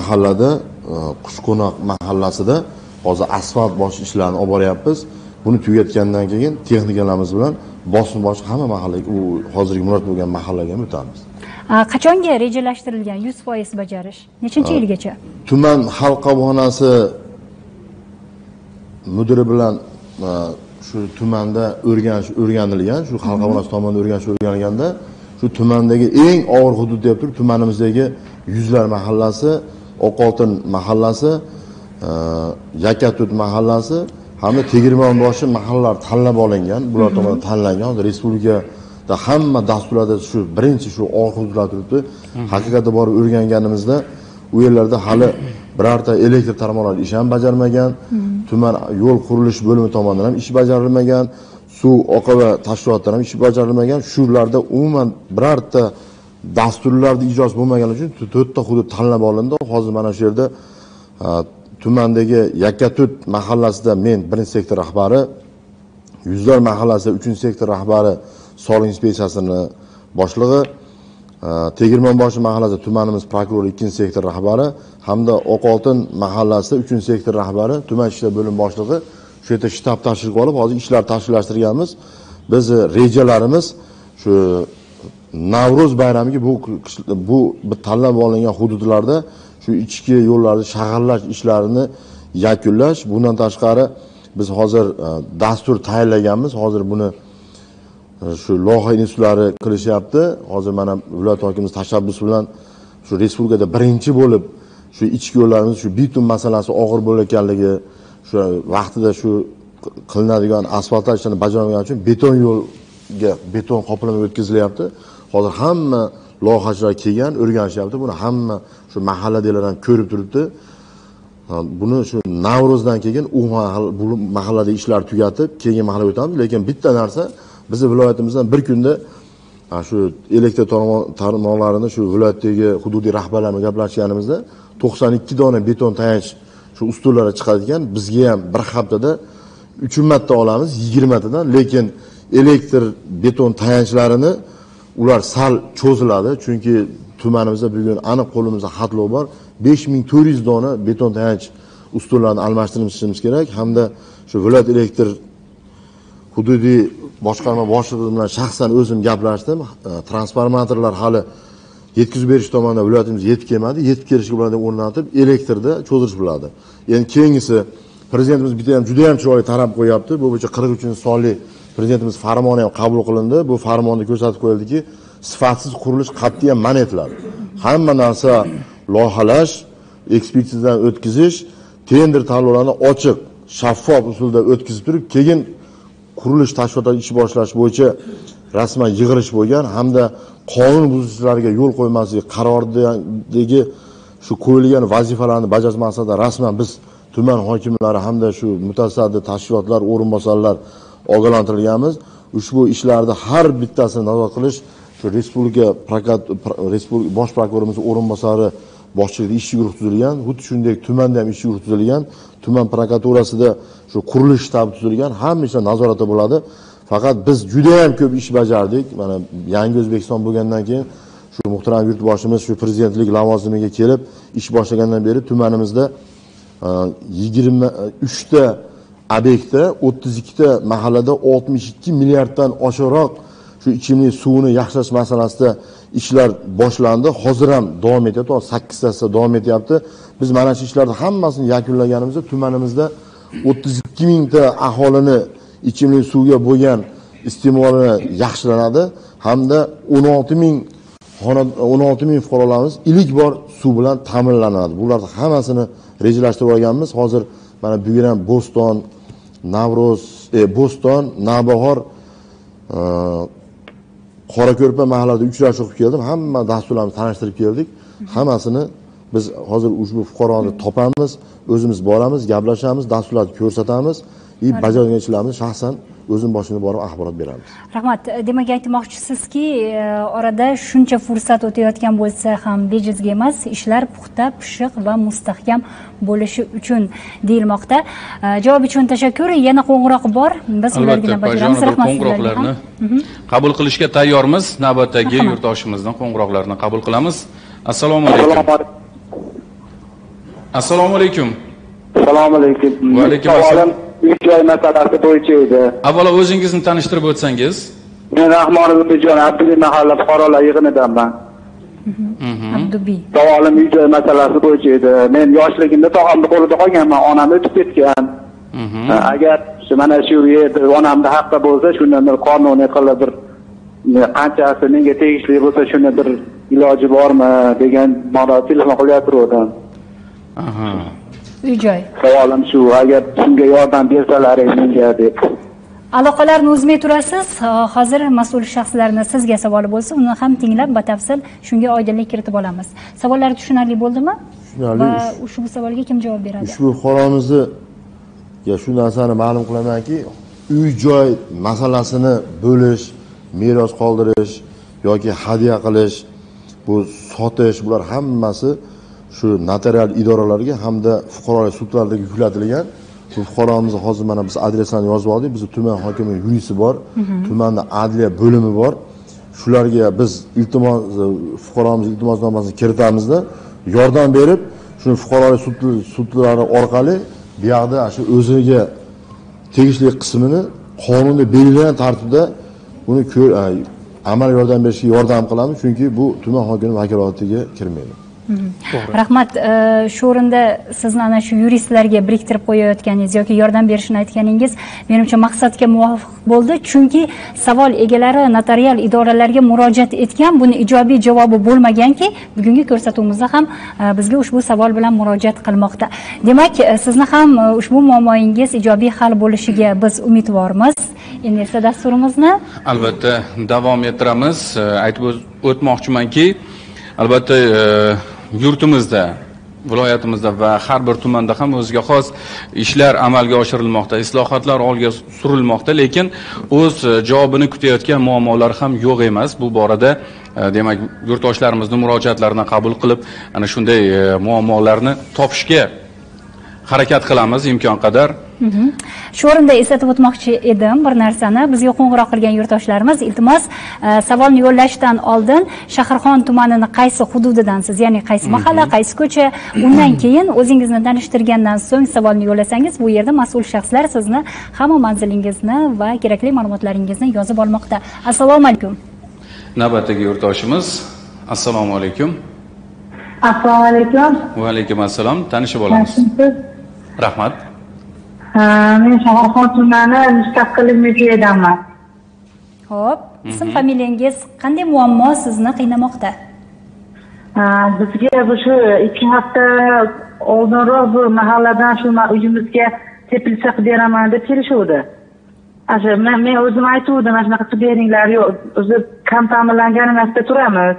mahallada Qushqo'noq mahallasida hozir asfalt bosh ishlarini olib boryapmiz. Buni tugatgandan keyin texnikalarimiz bilan boshma bosh hamma mahallaga, u hozirgi murojaat bo'lgan mahallaga ham o'tamiz. Qachonga rejalashtirilgan 100% bajarish? Nechanchi yilgacha? Tuman xalq qabulxonasi mudiri bilan shu tumanda o'rganilgan, shu xalq qabulxonasi tomonidan o'rganilganda, shu tumandagi eng og'ir hudud deb turib, tumanimizdagi Yuzlar mahallasi, Oqoltin mahallasi, Yakatut mahallasi hamda Tegirmonboshi mahallalar tanlab olingan. Bular tomonidan tanlangan. Respublikada hamma dasturlarda shu birinchi shu og'ir hududlar turibdi. Haqiqatda borib o'rganganimizda u yerlarda hali birorta elektr tarmoqlari ish ham bajarmagan, tuman yo'l qurilish bo'limi tomonidan ham ish bajarilmagan, suv oqova tashkilotlar ham ish bajarilmagan. Shularda umuman birorta dasturlarda ijrosi bo'lmagani uchun 4 ta hudud tanlab olindi. Hozir mana shu yerda tumandagi Yakatut mahallasida men 1-sektor rahbari, Yuzlar mahallasida 3-sektor rahbari, soliq inspeksiyasining boshlig'i, Tegirmonboshi mahallasida tumanimiz prokurori 2-sektor rahbari hamda Oqoltin mahallasida 3-sektor rahbari, tuman ishlar bo'limi boshlig'i shu yerda shtab tashkil qilib, hozir ishlar tashkillashtirganmiz. Biz rejalarimiz shu Navro'z bayramiga bu tanlab olingan hududlarda shu ichki yo'llarni shaharlash ishlarini yakunlash. Bundan tashqari biz hozir dastur tayyorlaganmiz. Hozir buni shu loyiha institutlari qilishyapti. Hozir mana viloyat hokimimiz tashabbusi bilan shu respublikada birinchi bo'lib shu ichki yo'llarimiz shu bitum masalasi og'ir bo'layotganligi, shu vaqtida shu qilinadigan asfaltlash ishlarini bajarmagani uchun beton yo'lga beton qoplama o'tkazilyapti. Hozir hamma loyihachilar kelgan, o'rganishyapti. Buni hamma shu mahalladagilar ham ko'rib turibdi. Buni shu Navro'zdan keyin u mahallada ishlar tugatib, keyin mahallaga o'tamiz. Lekin bitta narsa, bizning viloyatimizdan bir kunda shu elektr tarmoqlarini shu viloyatdagi hududiy rahbarlar bilan gaplashganimizda 92 dona beton tayanch shu ustunlarga chiqadi ekan. Bizga ham bir haftada 3 marta olamiz, 20 tadan. Lekin elektr beton tayanchlarini ular sal cho'ziladi, chunki tumanimizda bugun aniq qo'limizda xatlov bor. 5400 dona beton tayanch ustunlarni almashtirishimiz kerak hamda shu viloyat elektr hududiy boshqarma boshlig'i bilan shaxsan o'zim gaplashdim. Transformatorlar hali yetkazib berish tomonidan viloyatimizga yetib kelmadi. Yetib kelishga bo'ladi o'rnatib, elektrda cho'zirish bo'ladi. Endi keyingisi prezidentimiz bitta ham juda ham chiroyli taraf qo'yapti. Bu bo'yicha 43-sonli prezidentimiz farmoni ham qabul qilindi. Bu farmonda ko'rsatib qo'yildiki, sifatsiz qurilish qat'iyan man etiladi. Hamma narsa loyihalash, ekspertizadan o'tkazish, tender tanlovlarni ochiq, shaffof usulda o'tkazib turib, keyin qurilish tashkilotlari ish boshlash bo'yicha rasman yig'ilish bo'lgan hamda qonun buzuvchilarga yo'l qo'ymaslik qaroridagi shu qo'yilgan vazifalarni bajarish maqsadida rasman biz tuman hokimlari hamda shu mutasaddi tashkilotlar, o'rinbosarlar ogohlantirilganmiz. Ushbu ishlarni har bittasini nazorat qilish shu respublika bosh prokurorimiz o'rinbosari boshchiligida ish guruhi tuzilgan. Xuddi shunday tumanda ham ish guruhi tuzilgan. Tuman prokuraturasida shu qurilish shtabi tuzilgan. Hamma ishlar nazoratda bo'ladi. Faqat biz juda ham ko'p ish bajardik. Mana Yangi O'zbekiston bo'lgandan keyin shu muhtaram yurtboshimiz shu prezidentlik lavozimiga kelib ish boshlagandan beri tumanimizda 23 ta obyektda 32 ta mahallada 62 milliarddan oshiqroq shu ichimlik suvini yaxshilash masalasida ishlar boshlandi. Hozir ham davom etyapti. 8 tasi davom etyapti. Biz mana shu ishlarni hammasini yakunlaganimizda tumanimizda 32 mingta aholini ichimlik suvga bo'lgan iste'molini yaxshilanadi hamda 16 ming fuqarolarimiz ilk bor suv bilan ta'minlanadi. Bularni hammasini rejalashtirib olganmiz. Hozir mana bugun ham Bo'ston, Navro'z, Bo'ston, Navbahor, Qorako'rpa mahallalarida uchrashuv qilib keldim. Hamma dasturlarni tanishtirib keldik. Hammasini biz hozir ushbu fuqaroni topamiz, o'zimiz boramiz, gaplashamiz, dasturlarni ko'rsatamiz. Bajaruvchilarimiz shaxsan o'zim boshimda borib axborot beramiz. Rahmat. Demak, aytmoqchisizki, orada shuncha fursat o'tayotgan bo'lsa ham bejizga emas, ishlar puxta, pishiq va mustahkam bo'lishi uchun deyilmoqda. Javob uchun tashakkur. Yana qo'ng'iroq bor. Biz ularga bajaramiz. Rahmat. Qo'ng'iroqlarni qabul qilishga tayyormiz. Navbatdagi yurtdoshimizdan qo'ng'iroqlarni qabul qilamiz. Assalomu alaykum. Assalomu alaykum. Assalomu alaykum. Va alaykum assalom. Uy-joy masalasi bo'yicha edi. Avvalo o'zingizni tanishtirib o'tsangiz. Men Rahmonov Umijon Abdullayev mahalla fuqarolar yig'inidanman. Abdubi. Savolim uy-joy masalasi bo'yicha edi. Men yoshligimda tog'amni qo'lida qolganman, onam o'tib ketgan. Agar mana shu yerda onamda haqqi bo'lsa, shundan bir qonuniy qilib bir qanchasi menga tegishli bo'lsa, shuni bir iloji bormi degan ma'noda telefon qilyapti. Aha. Uy-joy. Savolim shu, agar shunga yordam bersalaring menga deb. Aloqalarni uzmay turasiz. Hozir mas'ul shaxslarning sizga savoli bo'lsa, uni ham tinglab batafsil shunga oydinlik kiritib olamiz. Savollar tushunarli bo'ldimi? Tushunarli. Va ushbu savolga kim javob beradi? Ushbu fuqaromizni shu narsani ma'lum qilamanki, uy-joy masalasini bo'lish, meros qoldirish yoki hadya qilish, bu sotish, bular hammasi shu notarial idoralarga hamda fuqarolik sudlarga yuklatilgan. Shu fuqaromiz hozir mana biz adresini yozib oldik. Bizning tuman hokimining yurisi bor, tumanda adliya bo'limi bor. Shularga biz iltimos fuqaromiz iltimosnomasini kiritamizda yordam berib, shu fuqarolik sudlari orqali bu yerda shu o'ziga tegishli qismini qonunda belgilangan tartibda uni amal yordam berishga yordam qilamiz, chunki bu tuman hokimining vakolatiga kirmaydi. Rahmat. Shu o'rinda sizni ana shu yuristlarga biriktirib qo'yayotganingiz yoki yordam berishni aytganingiz menimcha maqsadga muvofiq bo'ldi, chunki savol egalari notarial idoralarga murojaat etgan, buni ijobiy javobi bo'lmaganki, bugungi ko'rsatuvimizda ham bizga ushbu savol bilan murojaat qilmoqda. Demak, sizni ham ushbu muammoingiz ijobiy hal bo'lishiga biz umidvormiz. Endi esa dasturimizni Albatta davom ettiramiz. Aytib o'tmoqchimanki, albatta yurtimizda, viloyatimizda va har bir tumanda ham o'ziga xos ishlar amalga oshirilmoqda, islohotlar olga surilmoqda, lekin o'z javobini kutayotgan muammolar ham yo'q emas. Bu borada demak, yurtdoshlarimizning murojaatlarini qabul qilib, ana shunday muammolarni topishga harakat qilamiz imkon qadar. Shu o'rinda eslatib o'tmoqchi edim bir narsani. Bizga qo'ng'iroq qilgan yurtdoshlarimiz, iltimos, savolni yo'llashdan oldin Shaharxon tumanini qaysi hududidansiz, ya'ni qaysi mahalla, qaysi ko'cha, undan keyin o'zingizni tanishtirgandan so'ng savolni yo'llasangiz, bu yerda mas'ul shaxslar sizni hamma manzilingizni va kerakli ma'lumotlaringizni yozib olmoqda. Assalomu alaykum. Navbatdagi yurtdoshimiz. Assalomu alaykum. Assalomu alaykum. Va alaykum assalom. Tanishib olamiz. Rahmat. Men Shaharxon tumani Mustaqillik muzeyidanman. Xo'p, ism familiyangiz qanday muammo sizni qiynamoqda? Bizga bu shu 2 hafta oldinroq bu mahalladan shu uyimizga teplitsa qilib beraman deb kelishuvdi. Men o'zim aytuvdim, mana shunaqa qilib beringlar, yo'q, o'zi kam ta'minlangan emasda turamiz.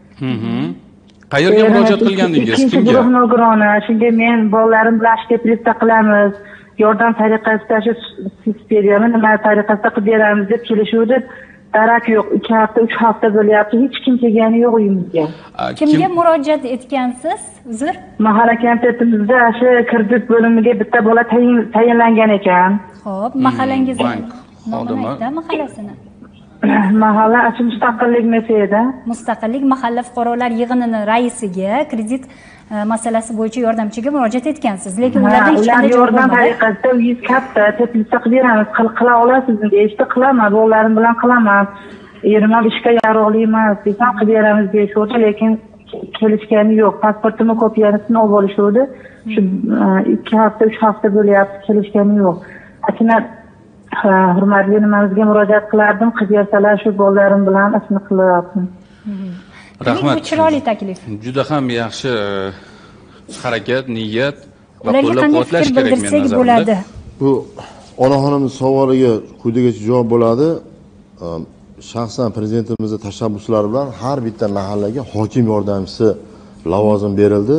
Qayerga murojaat qilgandingiz? Ikkinchi guruh nogironi, shunga men bolalarim bilan teplitsa qilamiz. Yordam tariqasida shu subsidiyani nima tariqasida qilib beramiz deb kelishuvdi. Darak yo'q. 2 hafta, 3 hafta bo'lyapti. Hech kim kelgani yo'q uyimizga. Kimga murojaat etgansiz? Uzr. Mahalla komitetimizda shu kredit bo'limiga bitta bola tayinlangan ekan. Xo'p, mahallangiz bank xodimi. Mahallasini. Mahalla Mustaqillik muzeyida. Mustaqillik mahalla fuqarolar yig'inining raisiga kredit masalasi bo'yicha yordamchiga murojaat etgansiz, lekin ulardan hech qanday yordam tariqasida uyingiz katta, teplitsa qilib beramiz, qila olasizmi deyishdi, qilaman, o'g'llarim bilan qilaman. Erim ham ishga yaroqli emas, desam qilib beramiz deyishdi, lekin kelishgani yo'q. Pasportimni kopiyasini olib olishdi. Shu 2 hafta, 3 hafta bo'lyapti, kelishgani yo'q. Akina hurmatli nimamizga murojaat qilardim, qilib bersalar shu bolalarim bilan ishni qilyapman. Rahmat. Chiroyli taklif. Juda ham yaxshi harakat, niyat va ularga qanday fikr bildirsak bo'ladi? Bu onaxonimiz savoliga quyidagicha javob bo'ladi. Shaxsan prezidentimizning tashabbuslari bilan har bitta mahallaga hokim yordamchisi lavozim berildi.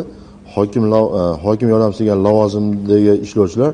Hokim yordamchisiga lavozimdagi ishlovchilar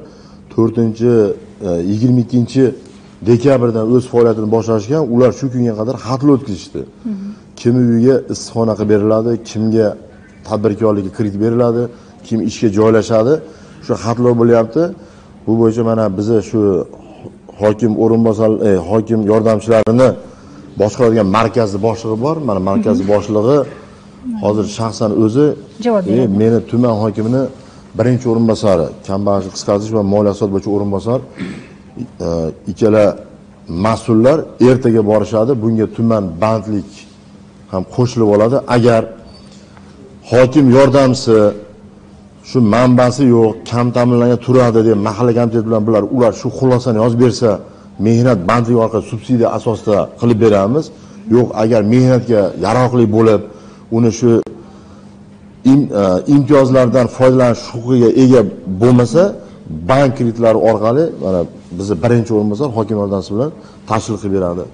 4-22 dekabrdan o'z faoliyatini boshlashgan. Ular shu kunga qadar xatlar o'tkazishdi. Kim uyiga issiqxona qilib beriladi, kimga tadbirkorlikka kredit beriladi, kim ishga joylashadi, shu xatlar bo'lyapti. Bu bo'yicha mana bizni shu hokim o'rinbosar, hokim yordamchilarini boshqaradigan markazni boshlig'i bor. Mana markazni boshlig'i hozir shaxsan o'zi meni tuman hokimini birinchi o'rinbosari, kambag'alchilik qisqartirish va moliya iqtisod bo'yicha o'rinbosar ikkala mas'ullar ertaga borishadi. Bunga tuman bandlik ham qo'shilib oladi. Agar hokim yordamchisi shu manbasi yo'q, kam ta'minlangan turadi deb mahalla komiteti bilan ular shu xulosani yozib bersa, mehnat bandligi orqali subsidiya asosida qilib beramiz. Yo'q, agar mehnatga yaroqli bo'lib, uni shu imtiyozlardan foydalanish huquqiga ega bo'lmasa, bank kreditlari orqali mana bizni birinchi o'rinbosar hokim yordamchisi bilan tashkil qilib beradi.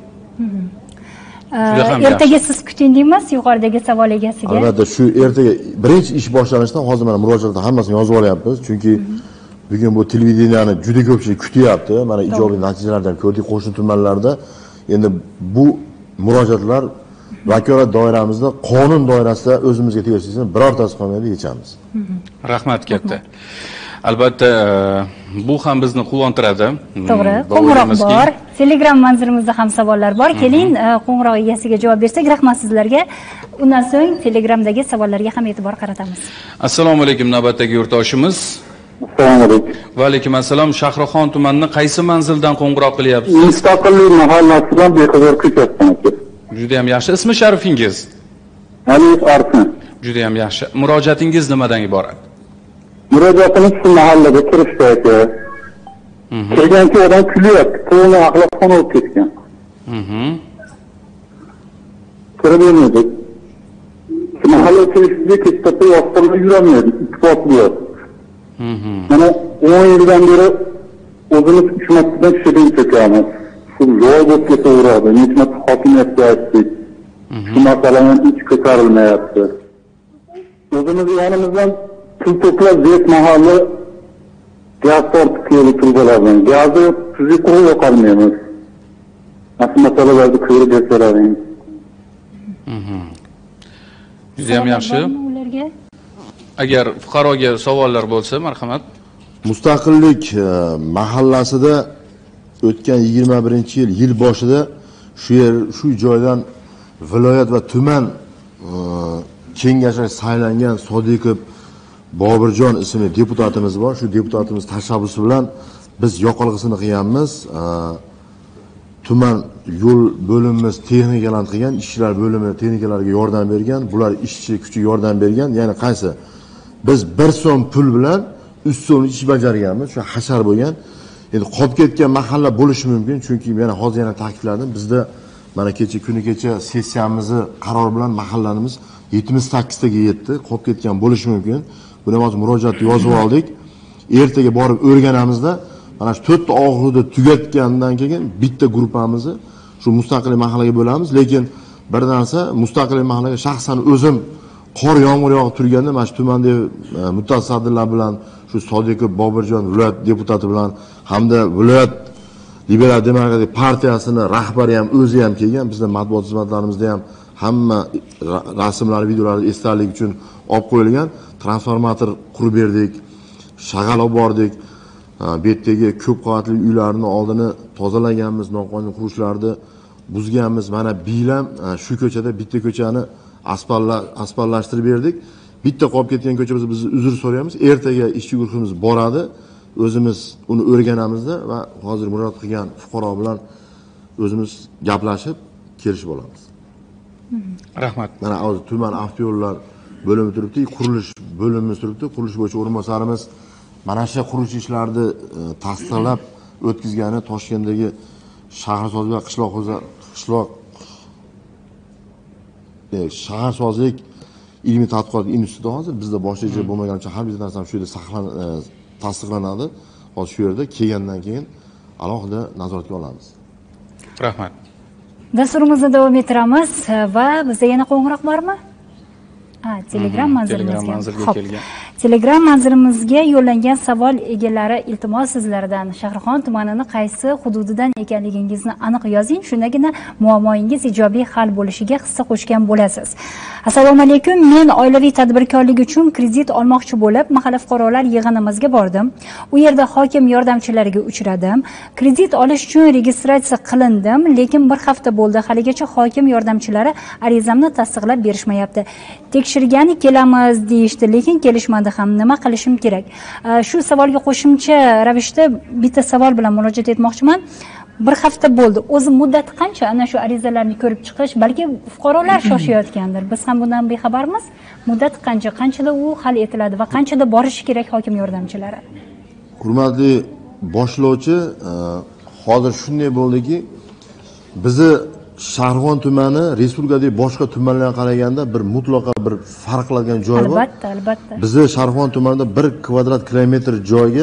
Ertaga siz kuting deymiz yuqoridagi savol egasiga. Albatta, shu ertaga birinchi ish boshlanishidan hozir mana murojaatda hammasini yozib olyapmiz. Chunki bugun bu televideniyani juda ko'pchilik kutyapti. Mana ijobiy natijalardan ko'rdik qo'shni tumanlarda. Endi bu murojaatlar vakolat doiramizda qonun doirasida o'zimizga tegishlisini birortasi qolmaydi, yechamiz. Rahmat katta. Albatta, bu ham bizni quvontiradi. To'g'ri, qo'ng'iroq bor. Telegram manzilimizda ham savollar bor. Keling, qo'ng'iroq egasiga javob bersak, rahmat sizlarga. Undan so'ng Telegramdagi savollarga ham e'tibor qaratamiz. Assalomu alaykum navbatdagi yurtdoshimiz. Assalomu alaykum. Va alaykum assalom. Shahrixon tumanining qaysi manzildan qo'ng'iroq qilyapsiz? Mustaqillik mahallasidan Bexabar ko'chasidan. Juda ham yaxshi. Ismi sharifingiz? Alif Arsin. Juda ham yaxshi. Murojaatingiz nimadan iborat? Murojaatimiz shu mahallada kirishdagi. Kelganki odam kulyapti, qo'lini axloqxona olib ketgan. Kirib olmadik. Mahalla ichida ketdi, yo'qolib yuramaydi, ittifoqli yo'q. Mana 10 yildan beri o'zimiz hukumatdan tushirib ketamiz. Shu yo'l bo'lib ketaveradi. Necha hokimiyatga aytdik. Shu masaladan hech ko'tarilmayapti. O'zimiz yonimizdan pul to'plab zeyt mahalla gaz tortib kelib turibdi. Gazni tuzi qurib yo'qolmaymiz. Asl masalalarni ko'rib bersaring. Juda ham yaxshi. Agar fuqaroga savollar bo'lsa, marhamat. Mustaqillik mahallasida o'tgan 21-yil boshida shu joydan viloyat va tuman kengashiga saylangan Sodiqov Bobirjon ismli deputatimiz bor. Shu deputatimiz tashabbusi bilan biz yoqilg'isini qilganmiz. Tuman yo'l bo'limimiz texnikalarni qilgan, ishchilar bo'limi texnikalariga yordam bergan, bular ishchi kuchi yordam bergan. Ya'ni qaysi? Biz 1 so'm pul bilan 3 so'm ish bajarganmiz. Shu hashar bo'lgan. Endi qolib ketgan mahalla bo'lishi mumkin, chunki yana hozir yana ta'kidladim. Bizda mana kuni kecha sessiyamizni qaror bilan mahallanimiz 78 taga yetdi. Qolib ketgan bo'lishi mumkin. Buni hozir murojaatni yozib oldik. Ertaga borib o'rganamizda mana shu 4 ta og'irlikni tugatgandan keyin bitta guruhimizni shu mustaqillik mahallaga bo'lamiz. Lekin bir narsa, mustaqillik mahallaga shaxsan o'zim qor yomg'ir yog'ib turganda mana shu tumandagi mutasaddilar bilan shu Sodiqov Bobirjon viloyat deputati bilan hamda viloyat Liberal demokratik partiyasini rahbari ham o'zi ham kelgan. Bizning matbuot xizmatlarimizda ham hamma rasmlar, videolar esdalik uchun olib qo'yilgan. Transformator qurib berdik, shag'al olib bordik. Bu yerdagi ko'p qavatli uylarni oldini tozalaganmiz, noqonuniy qurishlarni buzganmiz. Mana bilam shu ko'chada bitta ko'chani asfaltlashtirib berdik. Bitta qolib ketgan ko'chamizni biz uzr so'raymiz. Ertaga ishchi guruhimiz boradi. O'zimiz uni o'rganamizda va hozir murojaat qilgan fuqaro bilan o'zimiz gaplashib kelishib olamiz. Rahmat. Mana hozir tuman avtoyo'llar bo'limi turibdi, qurilish bo'limimiz turibdi. Qurilish bo'yicha o'rinbosarimiz mana shu qurilish ishlarini tasdiqlab o'tkazgani Toshkentdagi shaharsozlik va shaharsozlik ilmiy tadqiqot instituti hozir bizda boshliqchi bo'lmaganicha har bir narsa shu yerda tasdiqlanadi. Hozir shu yerda kelgandan keyin alohida nazoratga olamiz. Rahmat. Dasturimizni davom ettiramiz va bizda yana qo'ng'iroq bormi? Telegram manzilimizga kelgan. Telegram manzilimizga yo'llangan savol egalari iltimos sizlardan Shahrixon tumanini qaysi hududidan ekanligingizni aniq yozing, shundagina muammoingiz ijobiy hal bo'lishiga hissa qo'shgan bo'lasiz. Assalomu alaykum. Men oilaviy tadbirkorlik uchun kredit olmoqchi bo'lib, mahalla fuqarolar yig'inimizga bordim. U yerda hokim yordamchilariga uchradim. Kredit olish uchun registratsiya qilindim, lekin bir hafta bo'ldi. Haligacha hokim yordamchilari arizamni tasdiqlab berishmayapti. Tekshirgani kelamiz deyishdi, lekin kelishmadi. endi ham nima qilishim kerak? Shu savolga qo'shimcha ravishda bitta savol bilan murojaat etmoqchiman. Bir hafta bo'ldi. O'zi muddati qancha? Ana shu arizalarni ko'rib chiqish, balki fuqarolar shoshayotgandir. Biz ham bundan bexabarmiz. Muddati qancha? Qanchada u hal etiladi va qanchada borishi kerak hokim yordamchilari? Hurmatli boshlovchi, hozir shunday bo'ldiki, bizni Sharg'on tumani respublikadagi boshqa tumanlarga qaraganda bir mutlaqo bir farq qiladigan joyi bor. Albatta, albatta. Bizni Sharg'on tumanida 1 kvadrat kilometr joyga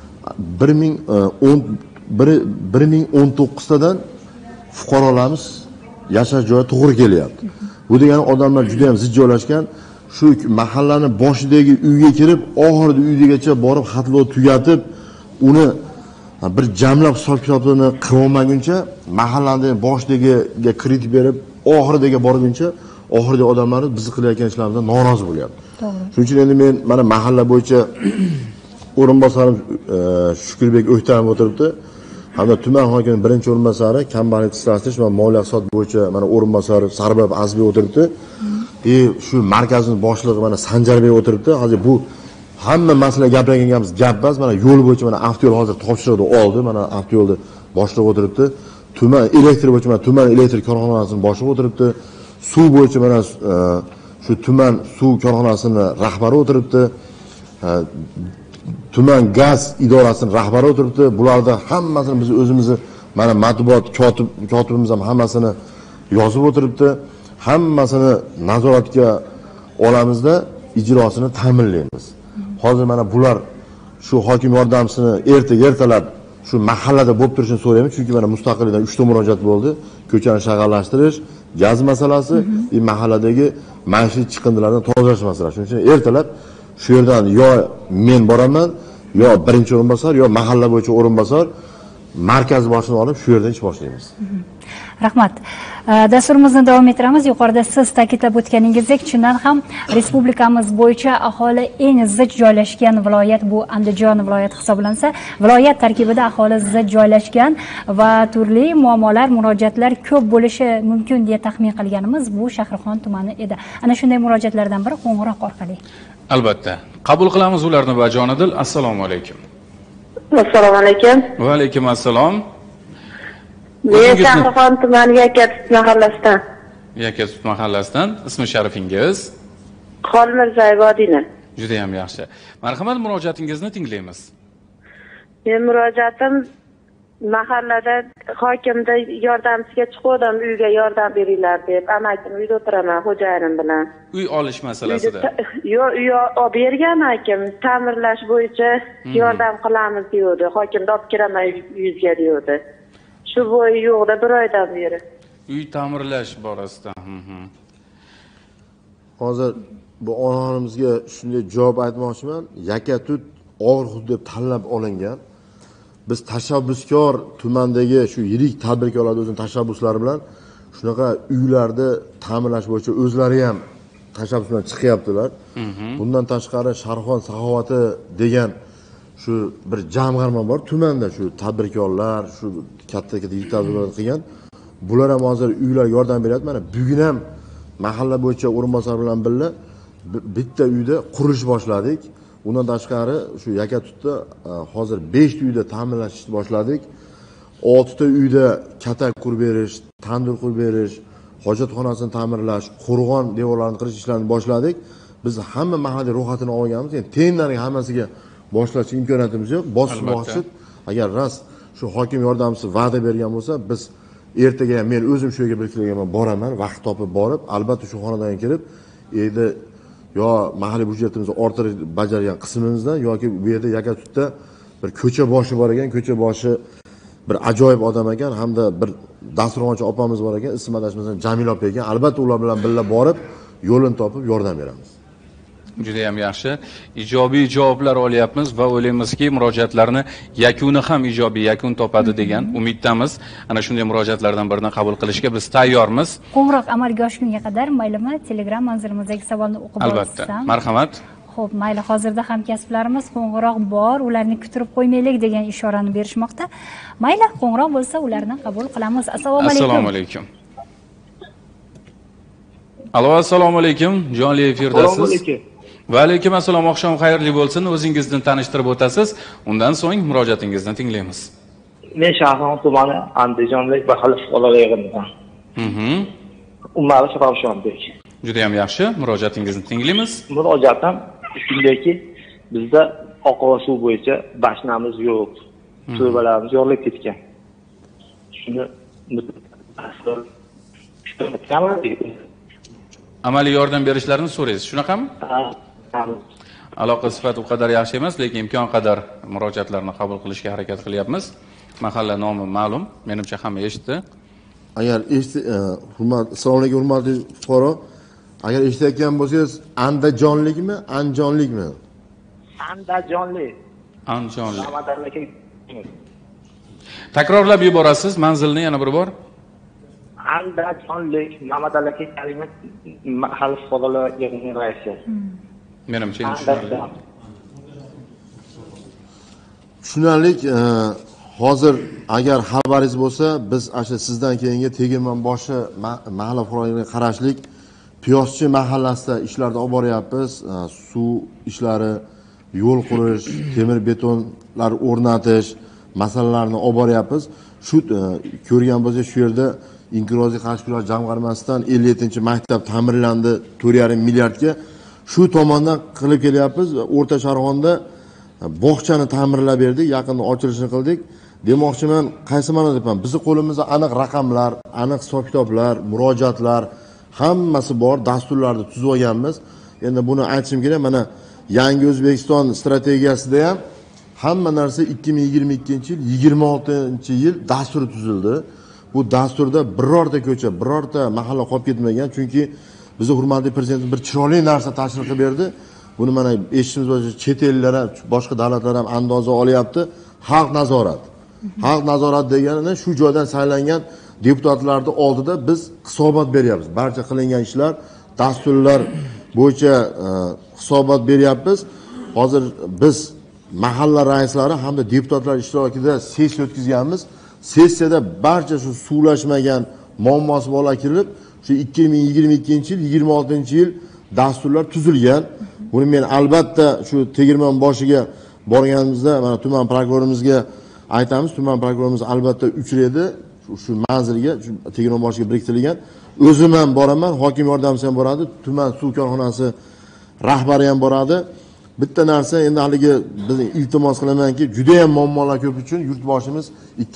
1019 tadan fuqarolarimiz yashash joyi to'g'ri kelyapti. Bu degani odamlar juda ham zich joylashgan. Shu mahallani boshidagi uyga kirib, oxirgi uygacha borib xatlov tugatib, uni bir jamlab hisob-kitobini qilib olmaguncha, mahallani boshidagiga kredit berib, oxiriga borguncha, oxirgi odamlarimiz biz qilayotgan ishlarimizdan norozi bo'lyapti. To'g'ri. Shuning uchun endi men mana mahalla bo'yicha o'rinbosarim Shukurbek O'ktamov o'tiribdi. Hamda tuman hokimi birinchi o'rinbosari kambag'allik qisqartirish va moliya iqtisod bo'yicha mana o'rinbosari Sarbab Azbek o'tiribdi. Shu markazning boshlig'i mana Sanjarbek o'tiribdi. Hozir bu hamma masala gapirganimiz gap emas. Mana yo'l bo'yicha mana avtoyo'l hozir topshiriqni oldi. Mana avtoyo'lni boshlig'i o'tiribdi. Tuman elektr bo'yicha mana tuman elektr korxonasining boshlig'i o'tiribdi. Suv bo'yicha mana shu tuman suv korxonasining rahbari o'tiribdi. Tuman gaz idorasining rahbari o'tiribdi. Bularda hammasini biz o'zimizni mana matbuot kotibimiz ham hammasini yozib o'tiribdi. Hammasini nazoratga olamizda, ijrosini ta'minlaymiz. Hozir mana bular shu hokim yordamchisini ertalab shu mahallada bo'lib turishini so'raymiz, chunki mana mustaqillikdan 3 ta murojaat bo'ldi. Ko'chani shag'allashtirish, gaz masalasi, mahalladagi maishiy chiqindilarni tozalash masalasi. Shuning uchun ertalab shu yerdan yo men boraman, yo birinchi o'rinbosar, yo mahalla bo'yicha o'rinbosar markaz boshini olib shu yerdan ish boshlaymiz. Rahmat. Dasturimizni davom ettiramiz. Yuqorida siz ta'kidlab o'tganingizdek, chindan ham respublikamiz bo'yicha aholi eng zich joylashgan viloyat bu Andijon viloyati hisoblansa, viloyat tarkibida aholi zich joylashgan va turli muammolar, murojaatlar ko'p bo'lishi mumkin deya taxmin qilganimiz bu Shahrixon tumani edi. Ana shunday murojaatlardan biri qo'ng'iroq orqali. Albatta. Qabul qilamiz ularni bajonidil. Assalomu alaykum. Assalomu alaykum. Va alaykum assalom. Men Shahrixon tumani Yakatut mahallasidan. Yakatut mahallasidan. Ismi sharifingiz? Xolmirzayev Odina. Juda ham yaxshi. Marhamat, murojaatingizni tinglaymiz. Men murojaatim mahallada hokimda yordamchiga chiqdim, uyga yordam beringlar deb. Amakim uyda o'tiraman xo'jayinim bilan. Uy olish masalasida. Yo'q, uy olib bergan akim, ta'mirlash bo'yicha yordam qilamiz deydi. Hokimda olib kiraman uyingizga deydi. Shu bo'yi yo'qda bir oydan beri. Uy ta'mirlash borasida. Hozir bu onamizga shunday javob aytmoqchiman. Yakatut og'ir hudud deb tanlab olingan. Biz tashabbuskor tumandagi shu yirik tadbirkorlar o'zining tashabbuslari bilan shunaqa uylarni ta'mirlash bo'yicha o'zlari ham tashabbus bilan chiqyaptilar. Bundan tashqari Sharxon saxovati degan shu bir jamg'arma bor tumanda, shu tadbirkorlar, shu katta yirik tadbirkorlar qilgan. Bular ham hozir uylar yordam beryapti. Mana bugun ham mahalla bo'yicha o'rinbosar bilan birga bitta uyda qurilish boshladik. Undan tashqari shu Yakatutda hozir 5 ta uyda ta'minlashni boshladik. 6 ta uyda katak qurib berish, tandir qurib berish, hojatxonasini ta'mirlash, qo'rg'on devorlarini qirish ishlarini boshladik. Biz hamma mahalla ro'yxatini olganmiz. Endi tendlarning hammasiga boshlash imkoniyatimiz yo'q. Bosib agar rast shu hokim yordamchisi va'da bergan bo'lsa, biz ertaga ham men o'zim shu yerga bir kiloga boraman, vaqt topib borib, albatta shu xonadan kirib, endi yo mahalliy byudjetimizni orttirib bajargan qismimizdan yoki bu yerda Yakatutda bir ko'cha boshi bor ekan, ko'cha boshi bir ajoyib odam ekan, hamda bir dasturxonchi opamiz bor ekan, ismi adashmasam Jamila opa ekan. Albatta ular bilan birga borib, yo'lini topib yordam beramiz. Juda ham yaxshi. Ijobiy javoblar olyapmiz va o'ylaymizki, murojaatlarni yakuni ham ijobiy yakun topadi degan umiddamiz. Ana shunday murojaatlardan birini qabul qilishga biz tayyormiz. Qo'ng'iroq amalga oshgunga qadar maylimi Telegram manzilimizdagi savolni o'qib olsam. Albatta. Marhamat. Xo'p, mayli, hozirda hamkasblarimiz qo'ng'iroq bor, ularni kutirib qo'ymaylik degan ishorani berishmoqda. Mayli, qo'ng'iroq bo'lsa ularni qabul qilamiz. Assalomu alaykum. Assalomu alaykum. Alo, assalomu alaykum. Jonli efirdasiz. Va alaykum assalom, oqshom xayrli bo'lsin. O'zingizni tanishtirib o'tasiz. Undan so'ng murojaatingizni tinglaymiz. Men Shahron tumani Andijonlik Bahalov fuqarolar yig'inidan. Umarov Ravshonbek. Juda ham yaxshi. Murojaatingizni tinglaymiz. Murojaatim shundayki, bizda oqova suv bo'yicha bashnamiz yo'q. Turbalarimiz yorilib ketgan. Shuni amaliy yordam berishlarini so'raysiz, shunaqami? Aloqa sifati u qadar yaxshi emas, lekin imkon qadar murojaatlarni qabul qilishga harakat qilyapmiz. Mahalla nomi ma'lum, menimcha hamma eshitdi. Agar assalomu alaykum hurmatli fuqaro, agar eshitayotgan bo'lsangiz, Andijonlikmi, Andijonlikmi? Andijonlik. Andijonlik. Takrorlab yuborasiz manzilni yana bir bor. Andijonlik Mamadalaki Karimat mahalla fuqarolar yig'ini raisi. Menimcha tushunarli. Tushunarlik. Hozir agar xabaringiz bo'lsa, biz asha sizdan keyingi Tegirmon boshi mahalla fuqarolariga qarashlik Piyozchi mahallasida ishlarni olib boryapmiz. Suv ishlari, yo'l qurish, temir betonlar o'rnatish masalalarini olib boryapmiz. Shu ko'rgan bo'lsangiz, shu yerda Inqirozga qarshi kurashish jamg'armasidan 57-maktab ta'mirlandi 4,5 milliardga. Shu tomondan qilib kelyapmiz. O'rta Sharg'onda bog'chani ta'mirlab berdik, yaqinda ochilishini qildik. Demoqchiman, qaysi ma'noda deyapman, bizning qo'limizda aniq raqamlar, aniq hisob-kitoblar, murojaatlar hammasi bor, dasturlarni tuzib olganmiz. Endi buni aytishim kerak, mana Yangi O'zbekiston strategiyasida ham hamma narsa 2022-yil, 26-yil dasturi tuzildi. Bu dasturda birorta ko'cha, birorta mahalla qolib ketmagan, chunki bizni hurmatli prezidentimiz bir chiroyli narsa tashkil qilib berdi. Buni mana eshitishimiz bo'yicha chet ellar ham, boshqa davlatlar ham andoza olyapti. Xalq nazorati. Xalq nazorati degani shu joydan saylangan deputatlarning oldida biz hisobot beryapmiz. Barcha qilingan ishlar, dasturlar bo'yicha hisobot beryapmiz. Hozir biz mahalla raislari hamda deputatlar ishtirokida sessiya o'tkazganmiz. Sessiyada barcha shu suvlashmagan muammosi bolalar kirib, shu 2022-yil, 26-yil dasturlar tuzilgan. Buni men albatta shu Tegirmon boshiga borganimizda mana tuman prokurorimizga aytamiz. Tuman prokurorimiz albatta uchraydi shu manzilga, shu Tegirmon boshiga biriktirilgan. O'zim ham boraman, hokim yordamchisi ham boradi, tuman suv korxonasi rahbari ham boradi. Bitta narsa, endi haligi biz iltimos qilamanki, juda ham muammolar ko'p uchun yurtboshimiz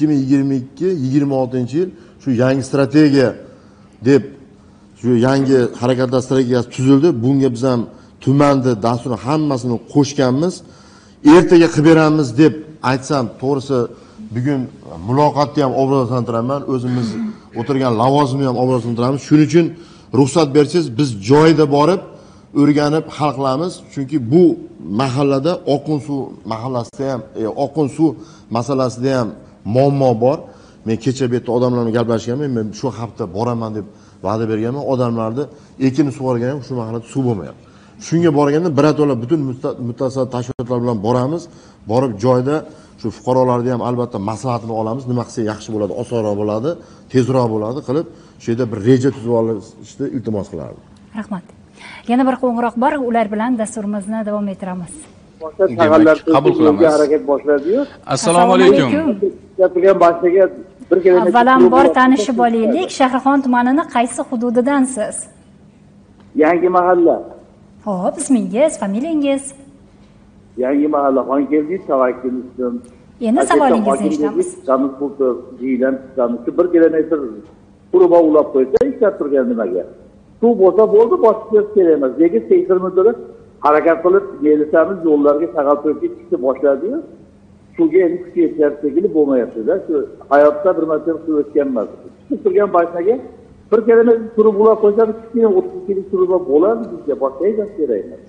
2022-26-yil shu yangi strategiya deb shu yangi harakatlar strategiyasi tuzildi. Bunga biz ham tumanni dasturni hammasini qo'shganmiz. Ertaga qilib beramiz deb aytsam, to'g'risi bugun muloqotni ham obro'lantiraman, o'zimiz o'tirgan lavozimni ham obro'lantiraman. Shuning uchun ruxsat bersangiz, biz joyida borib o'rganib hal qilamiz. Chunki bu mahallada oqin suv mahallasida ham, oqin suv masalasida ham muammo bor. Men kecha bu yerda odamlar bilan gaplashganman, men shu hafta boraman deb va'da berganman. Odamlarni ekin sug'organ ham shu mahallada suv bo'lmayapti. Shunga borganda birato'la butun muttasil tashkilotlar bilan boramiz. Borib joyda shu fuqarolarni ham albatta maslahatini olamiz. Nima qilsa yaxshi bo'ladi, osonroq bo'ladi, tezroq bo'ladi qilib, shu yerda bir reja tuzib olishni iltimos qilardim. Rahmat. Yana bir qo'ng'iroq bor, ular bilan dasturimizni davom ettiramiz. Qabul qilamiz. Harakat boshladi-yu. Assalomu alaykum. Gapirgan boshiga bir kelin. Avvalambor tanishib olaylik. Shahrixon tumanining qaysi hududidansiz? Yangi mahalla. Xo'p, ismingiz, familiyangiz? Yangi mahalla Xonkeldi, tavakkilishdim. Endi savolingizni eshitamiz. Qamiz bo'ldi, jilan qamizni 1 kilometr quruq ulab qo'ysa, ishlab turgan nimaga? Suv bo'lsa bo'ldi, boshqa kerak emas. Lekin tekshirmizlar harakat qilib, melisamiz yo'llarga shag'al to'kib chiqishni boshladi-yu. Suvga endi kuch yetkazishga bo'lmayapti-da. Shu hayotda bir marta suv o'tgan emas. Chiqib turgan bashnaga 1 kilometr quruq ulab qo'ysa, 30 kilo suv bo'ladi, bizga boshqa hech narsa kerak emas.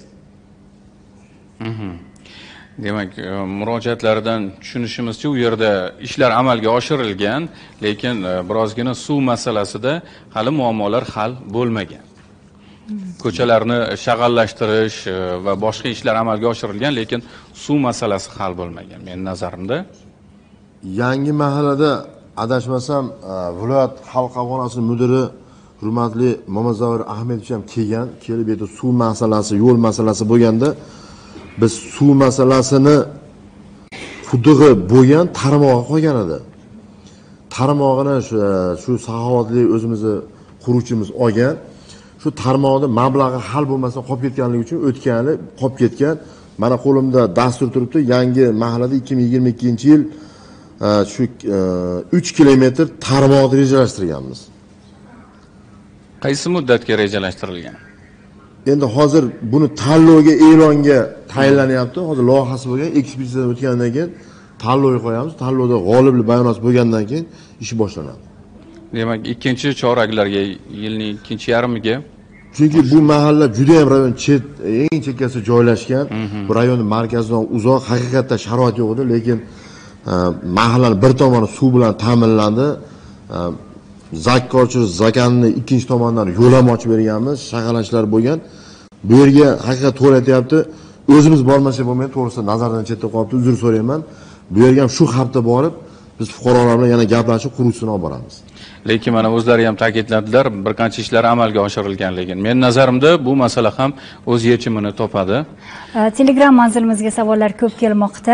Demak, murojaatlardan tushunishimizcha, u yerda ishlar amalga oshirilgan, lekin birozgina suv masalasida hali muammolar hal bo'lmagan. Ko'chalarni shag'allashtirish va boshqa ishlar amalga oshirilgan, lekin suv masalasi hal bo'lmagan men nazarimda. Yangi mahallada adashmasam, viloyat xalq qabulxonasi mudiri hurmatli Mamazavir Ahmedovich ham kelib edi suv masalasi, yo'l masalasi bo'lganda biz suv masalasini qudig'i bo'lgan tarmog'i qolgan edi. Tarmog'ini shu saxovatli o'zimizni quruvchimiz olgan. Shu tarmoqda mablag'i hal bo'lmasa qolib ketganligi uchun qolib ketgan. Mana qo'limda dastur turibdi. Yangi mahallada 2022-yil shu 3 kilometr tarmoqni rejalashtirganmiz. Qaysi muddatga rejalashtirilgan? Endi hozir buni tanlovga, e'longa tayinlanyapti. Hozir loyihasi bo'lgan, ekspertizadan o'tgandan keyin tanlovga qo'yamiz. Tanlovda g'oliblik bayonoti bo'lgandan keyin ish boshlanadi. Demak, ikkinchi choraklarga, yilning ikkinchi yarmiga. Chunki bu mahalla juda ham rayon eng chekkasida joylashgan. Bu rayonning markazidan uzoq, haqiqatda sharoit yo'q edi, lekin mahallaning bir tomoni suv bilan ta'minlandi. Zakkorchi zakanni ikkinchi tomondan yo'lam ochib berganmiz, shag'allanishlar bo'lgan. Bu yerga haqiqat to'g'ri aytayapti. O'zimiz bormasak bo'lmaydi, to'g'risi nazardan chetda qolibdi, uzr so'rayman. Bu yerga ham shu hafta borib, biz fuqarolar bilan yana gaplashib, quruvchisini olib boramiz. Lekin mana o'zlari ham ta'kidladilar, bir qancha ishlar amalga oshirilganligini. Men nazarimda bu masala ham o'z yechimini topadi. Telegram manzilimizga savollar ko'p kelmoqda.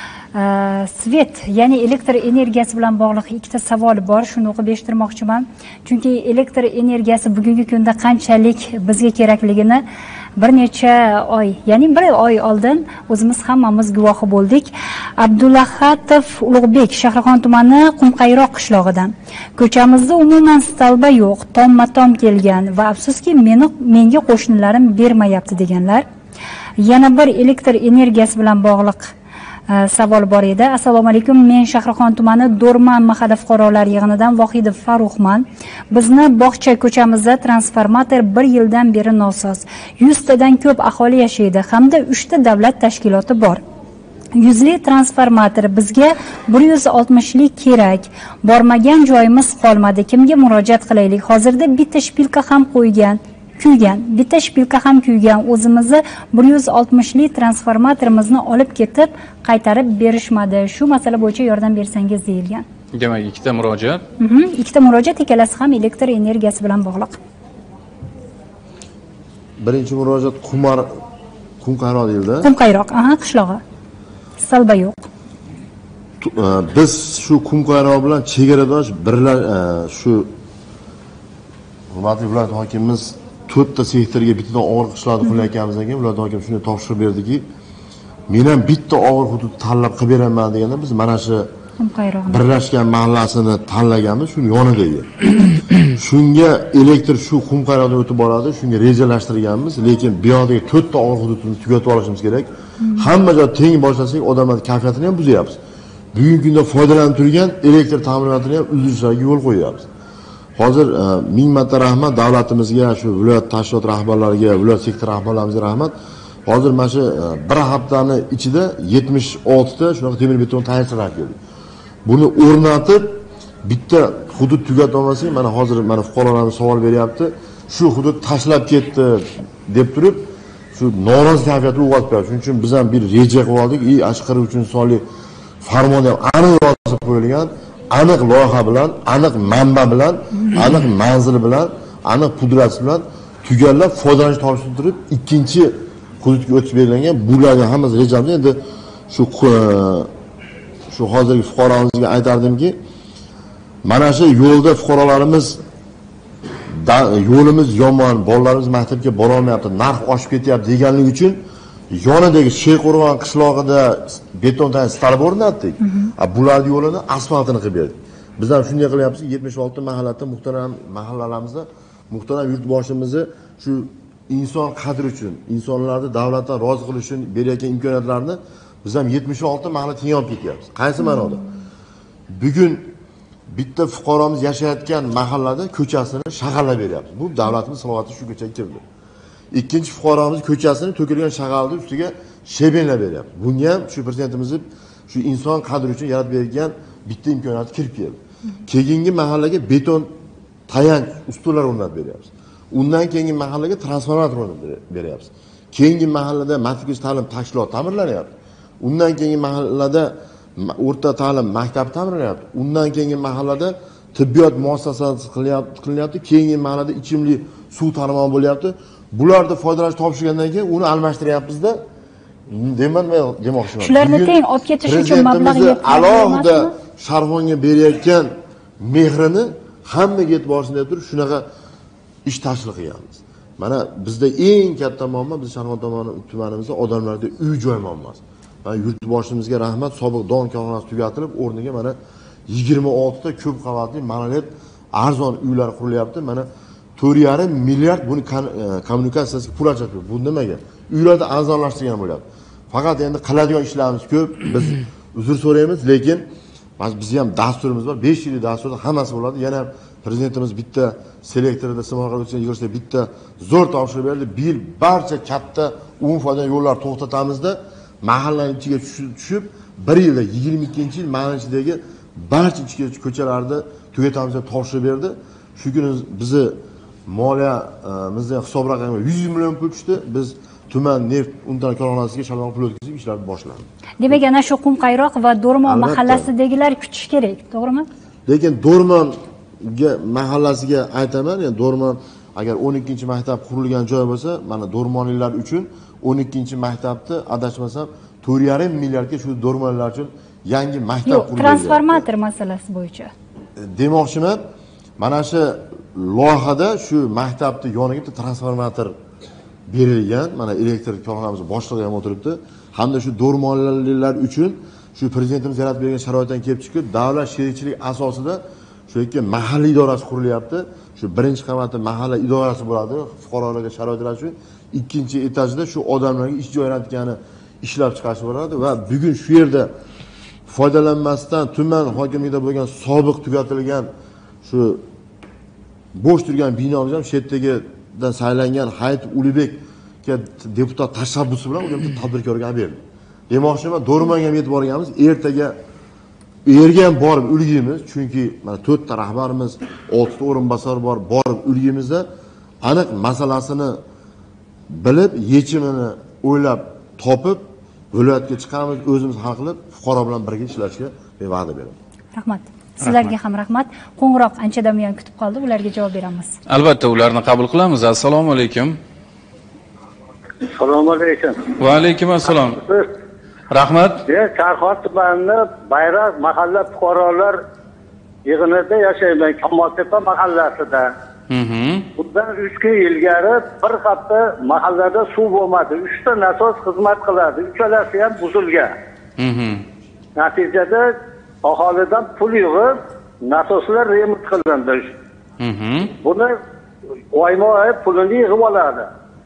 Svet, ya'ni elektr energiyasi bilan bog'liq ikkita savol bor. Shuni o'qib eshittirmoqchiman. Chunki elektr energiyasi bugungi kunda qanchalik bizga kerakligini bir necha oy, ya'ni bir oy oldin o'zimiz hammamiz guvohi bo'ldik. Abdullahatov Ulug'bek, Shahrixon tumani Qumqayroq qishlog'idan. Ko'chamizda umuman stalba yo'q, tomma-tom kelgan va afsuski menga qo'shnilarim bermayapti deganlar. Yana bir elektr energiyasi bilan bog'liq savol bor edi. Assalomu alaykum. Men Shahrixon tumani Do'rman mahalla fuqarolar yig'inidan Vohidov Faruxman. Bizni bog'cha ko'chamizda transformator 1 yildan beri nosoz. 100 tadan ko'p aholi yashaydi hamda 3 ta davlat tashkiloti bor. 100 li transformator bizga 160 lik kerak. Bormagan joyimiz qolmadi. Kimga murojaat qilaylik? Hozirda bitta shpilka ham kuygan. Bitta shpilka ham kuygan. O'zimizni 160 lik transformatorimizni olib ketib, qaytarib berishmadi. Shu masala bo'yicha yordam bersangiz deyilgan. Demak, ikkita murojaat. Ikkita murojaat, ikkalasi ham elektr energiyasi bilan bog'liq. Birinchi murojaat Qumqayroq deyildi. Qumqayroq, qishlog'i. Salba yo'q. Biz shu Qumqayroq bilan chegaradosh shu hurmatli viloyat hokimimiz 4 ta sektorga bittadan og'ir qishloqni qilayotganimizdan keyin viloyat hokim shuni topshirib berdiki, men ham bitta og'ir hudud tanlab qilib beraman deganda biz mana shu birlashgan mahallasini tanlaganmiz, shuni yonidagi. Shunga elektr shu Qumqayroqdan o'tib boradi, shunga rejalashtirganmiz, lekin bu yoqdagi 4 ta og'ir hududni tugatib olishimiz kerak. Hamma joy teng boshlasak, odamlar kayfiyatini ham buzyapmiz. Bugungi kunda foydalanib turgan elektr ta'minotini ham uzilishlarga yo'l qo'yapmiz. Hozir ming marta rahmat davlatimizga, shu viloyat tashkilot rahbarlariga, viloyat sektor rahbarlarimizga rahmat. Hozir mana shu bir haftani ichida 76 ta shunaqa temir beton tayyorlab keldik. Buni o'rnatib bitta hudud tugatib olmasak, mana hozir mana fuqarolarimiz savol beryapti. Shu hudud tashlab ketdi deb turib, shu norozi kayfiyatni uyg'otib, shuning uchun biz ham bir reja qilib oldik. 43 sonli farmonda aniq yozib qo'yilgan, aniq loyiha bilan, aniq manba bilan, aniq manzili bilan, aniq pudrasi bilan tugallab foydalanishni topshirib, ikkinchi hududga o'tib berilgan. Bularga hammasi rejamiz. Endi shu hozirgi fuqarolarımizga aytardimki, mana shu yo'lda fuqarolarimiz yo'limiz yomon, bolalarimiz maktabga bora olmayapti, narx oshib ketyapti deganligi uchun yonidagi Sheyqo'rg'on qishlog'ida betondan stalb o'rnatdik. Bularning yo'lini asfaltini qilib berdik. Biz ham shunday qilyapmiz. 76 mahallada muhtaram mahallalarimizda muhtaram yurtboshimizni shu inson qadri uchun, insonlarni davlatdan rozi qilish uchun berayotgan imkoniyatlarni biz ham 76 mahalla teng olib ketyapmiz. Qaysi ma'noda? Bugun bitta fuqaromiz yashayotgan mahallada ko'chasini shag'allab beryapmiz. Bu davlatimiz salohiyati shu ko'chaga kirdi. Ikkinchi fuqaromiz ko'chasini to'kilgan shag'alni ustiga shebenlab beryapti. Bunga ham shu prezidentimiz shu inson qadri uchun yaratib bergan bitta imkoniyat kirib keldi. Keyingi mahallaga beton tayanch ustunlar o'rnatib beryapmiz. Undan keyingi mahallaga transformator o'rnatib beryapmiz. Keyingi mahallada maktabgacha ta'lim tashkiloti ta'mirlanyapti. Undan keyingi mahallada o'rta ta'lim maktabi ta'mirlanyapti. Undan keyingi mahallada tibbiyot muassasasi qilyapti, keyingi ma'noda ichimlik suv tarmog'i bo'lyapti. Bularda foydalanish topshirgandan keyin uni almashtiryapmiz-da. Demoqchiman. Shularni teng olib ketish uchun mablag' alohida Sharxonga berayotgan mehrini hammaga yetib borsin deb turib shunaqa ish tashkil qilganmiz. Mana bizda eng katta muammo biz Sharxon tumanimizda odamlarda uy-joy muammosi. Mana yurtboshimizga rahmat, sobiq don korxonasi tugatilib, o'rniga mana 26 ta ko'p qavatli monolit arzon uylar qurilyapti. Mana 4,5 milliard buni kommunikatsiyasiga pul ajratib. Bu nimaga? Uylarda arzonlashtirgan bo'lyapti. Faqat endi qiladigan ishlarimiz ko'p. Biz uzr so'raymiz, lekin biz ham dasturimiz bor. 5 yillik dasturda hammasi bo'ladi. Yana prezidentimiz bitta selektorida Simon yig'ilishda bitta zo'r topshiriq berdi. Bu yil barcha katta umum foydali yo'llar to'xtatamizda mahallaning ichiga tushib 1 yilda 22-yil mahalladagi barcha ichki ko'chalarni tugatamiz deb topshiriq berdi. Shu kuni bizni moliyamizda hisob raqami 100 million pul tushdi. Biz tuman neft undan korxonasiga shartnoma pul o'tkazib ishlarni boshladi. Demak, ana shu Qumqayroq va Do'rmon mahallasidagilar kutish kerak, to'g'rimi? Lekin Do'rmonga mahallasiga aytaman, ya'ni Do'rmon agar 12-maktab qurilgan joy bo'lsa, mana Do'rmonliklar uchun 12-maktabni adashmasam 4,5 milliardga shu Do'rmonliklar uchun yangi maktab qurilgan. Transformator masalasi bo'yicha. Demoqchiman, mana shu loyihada shu maktabning yoniga bitta transformator berilgan. Mana elektr korxonamiz boshlig'i ham o'tiribdi. Hamda shu Do'rmonliklar uchun shu prezidentimiz yaratib bergan sharoitdan kelib chiqib, davlat sherikchilik asosida shu yerga mahalliy idorasi qurilyapti. Shu birinchi qavatda mahalla idorasi bo'ladi, fuqarolarga sharoitlar uchun. Ikkinchi etajda shu odamlarga ish joy yaratgani ishlab chiqarish bo'ladi va bugun shu yerda foydalanmasdan tuman hokimligida bo'lgan sobiq tugatilgan shu bo'sh turgan binomiz ham shetdagidan saylangan Hayit Ulibekga deputat tashabbusi bilan u yerda tadbirkorga berdi. Demoqchiman, Do'rmonga yetib borganmiz, ertaga ham borib ulgimiz, chunki mana 4 ta rahbarimiz, 6 ta o'rinbosar bor, borib ulgimizda aniq masalasini bilib, yechimini o'ylab topib, viloyatga chiqamiz, o'zimiz hal qilib, fuqaro bilan birga ishlashga men va'da beraman. Rahmat. Sizlarga ham rahmat. Qo'ng'iroq anchadan buyon kutib qoldi, ularga javob beramiz. Albatta, ularni qabul qilamiz. Assalomu alaykum. Assalomu alaykum. Va alaykum assalom. Rahmat. Sharxon tumanini Bayroq mahalla fuqarolar yig'inida yashayman, Kamoltepa mahallasida. Bundan 3 kun ilgari bir hafta mahallada suv bo'lmadi. 3 ta nasos xizmat qiladi. Uchalasi ham buzilgan. Natijada aholidan pul yig'ib, nasoslar remont qilindi. Buni oyma-oy pulini yig'ib oladi.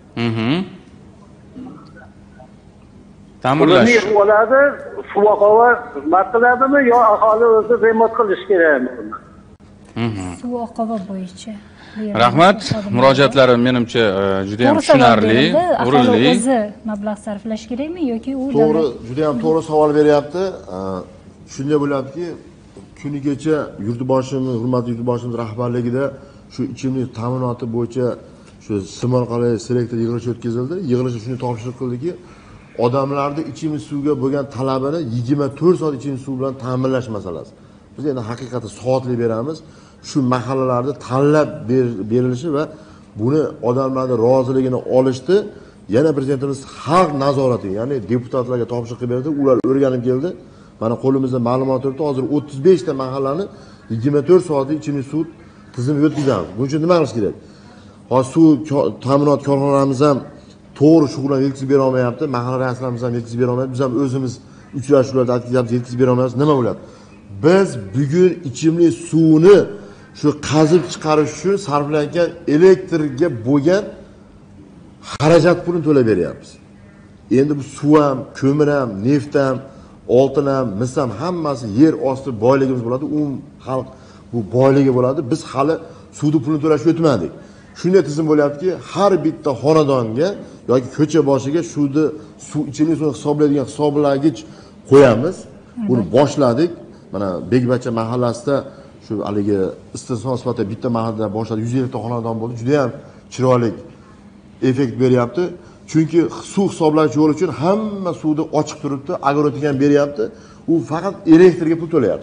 Ta'mirlash. Pulini yig'ib oladi, suvoqova xizmat qiladimi yo aholi o'zi remont qilish kerakmi buni? Suv oqova bo'yicha. Rahmat. Murojaatlar menimcha juda ham tushunarli, o'rinli. O'zi mablag' sarflash kerakmi yoki u to'g'ri, juda ham to'g'ri savol beryapti. Shunday bo'lyaptiki, kunigacha hurmatli yurtboshimiz rahbarligida shu ichimlik ta'minoti bo'yicha shu Simonqal'a selektor yig'ilishi o'tkazildi. Yig'ilishda shuni topshiriq qildiki, odamlarning ichimlik suvga bo'lgan talabini 24 soat ichimlik suv bilan ta'minlash masalasi. Biz endi haqiqatda soatli beramiz. Shu mahallalarda tanlab berilishi va buni odamlarning roziligini olishdi. Yana prezidentimiz xalq nazorati, ya'ni deputatlarga topshiriq berdi. Ular o'rganib keldi. Mana qo'limizda ma'lumot turibdi. Hozir 35 ta mahallani 24 soatli ichimlik suv tizimiga o'tkazamiz. Buning uchun nima qilish kerak? Hozir suv ta'minot korxonalarimiz ham to'g'ri shug'ullanib yetkazib bera olmayapti. Mahalla raislarimiz ham yetkazib bera olmayapti. Biz ham o'zimiz uchrashuvlarda yetkazib bera olmayapmiz. Nima bo'ladi? Biz bugun ichimlik suvni shu qazib chiqarish uchun sarflangan elektrga bo'lgan xarajat pulini to'lab beryapmiz. Endi bu suv ham, ko'mir ham, neft ham, oltin ham, mis ham hammasi yer osti boyligimiz bo'ladi. Xalq bu boyligi bo'ladi. Biz hali suvni pulini to'lashga o'tmadik. Shunday tizim bo'lyaptiki, har bitta xonadonga yoki ko'cha boshiga suv ichimlik suvini hisoblaydigan hisoblagich qo'yamiz. Buni boshladik. Mana Bekbacha mahallasida shu haligi istisno sifatida bitta mahallada boshladi. 150 ta xonadon bo'ldi. Juda ham chiroyli effekt beryapti. Chunki suv hisoblash yo'li uchun hamma suvni ochiq turibdi, agorotik ham beryapti. U faqat elektrga pul to'layapsiz.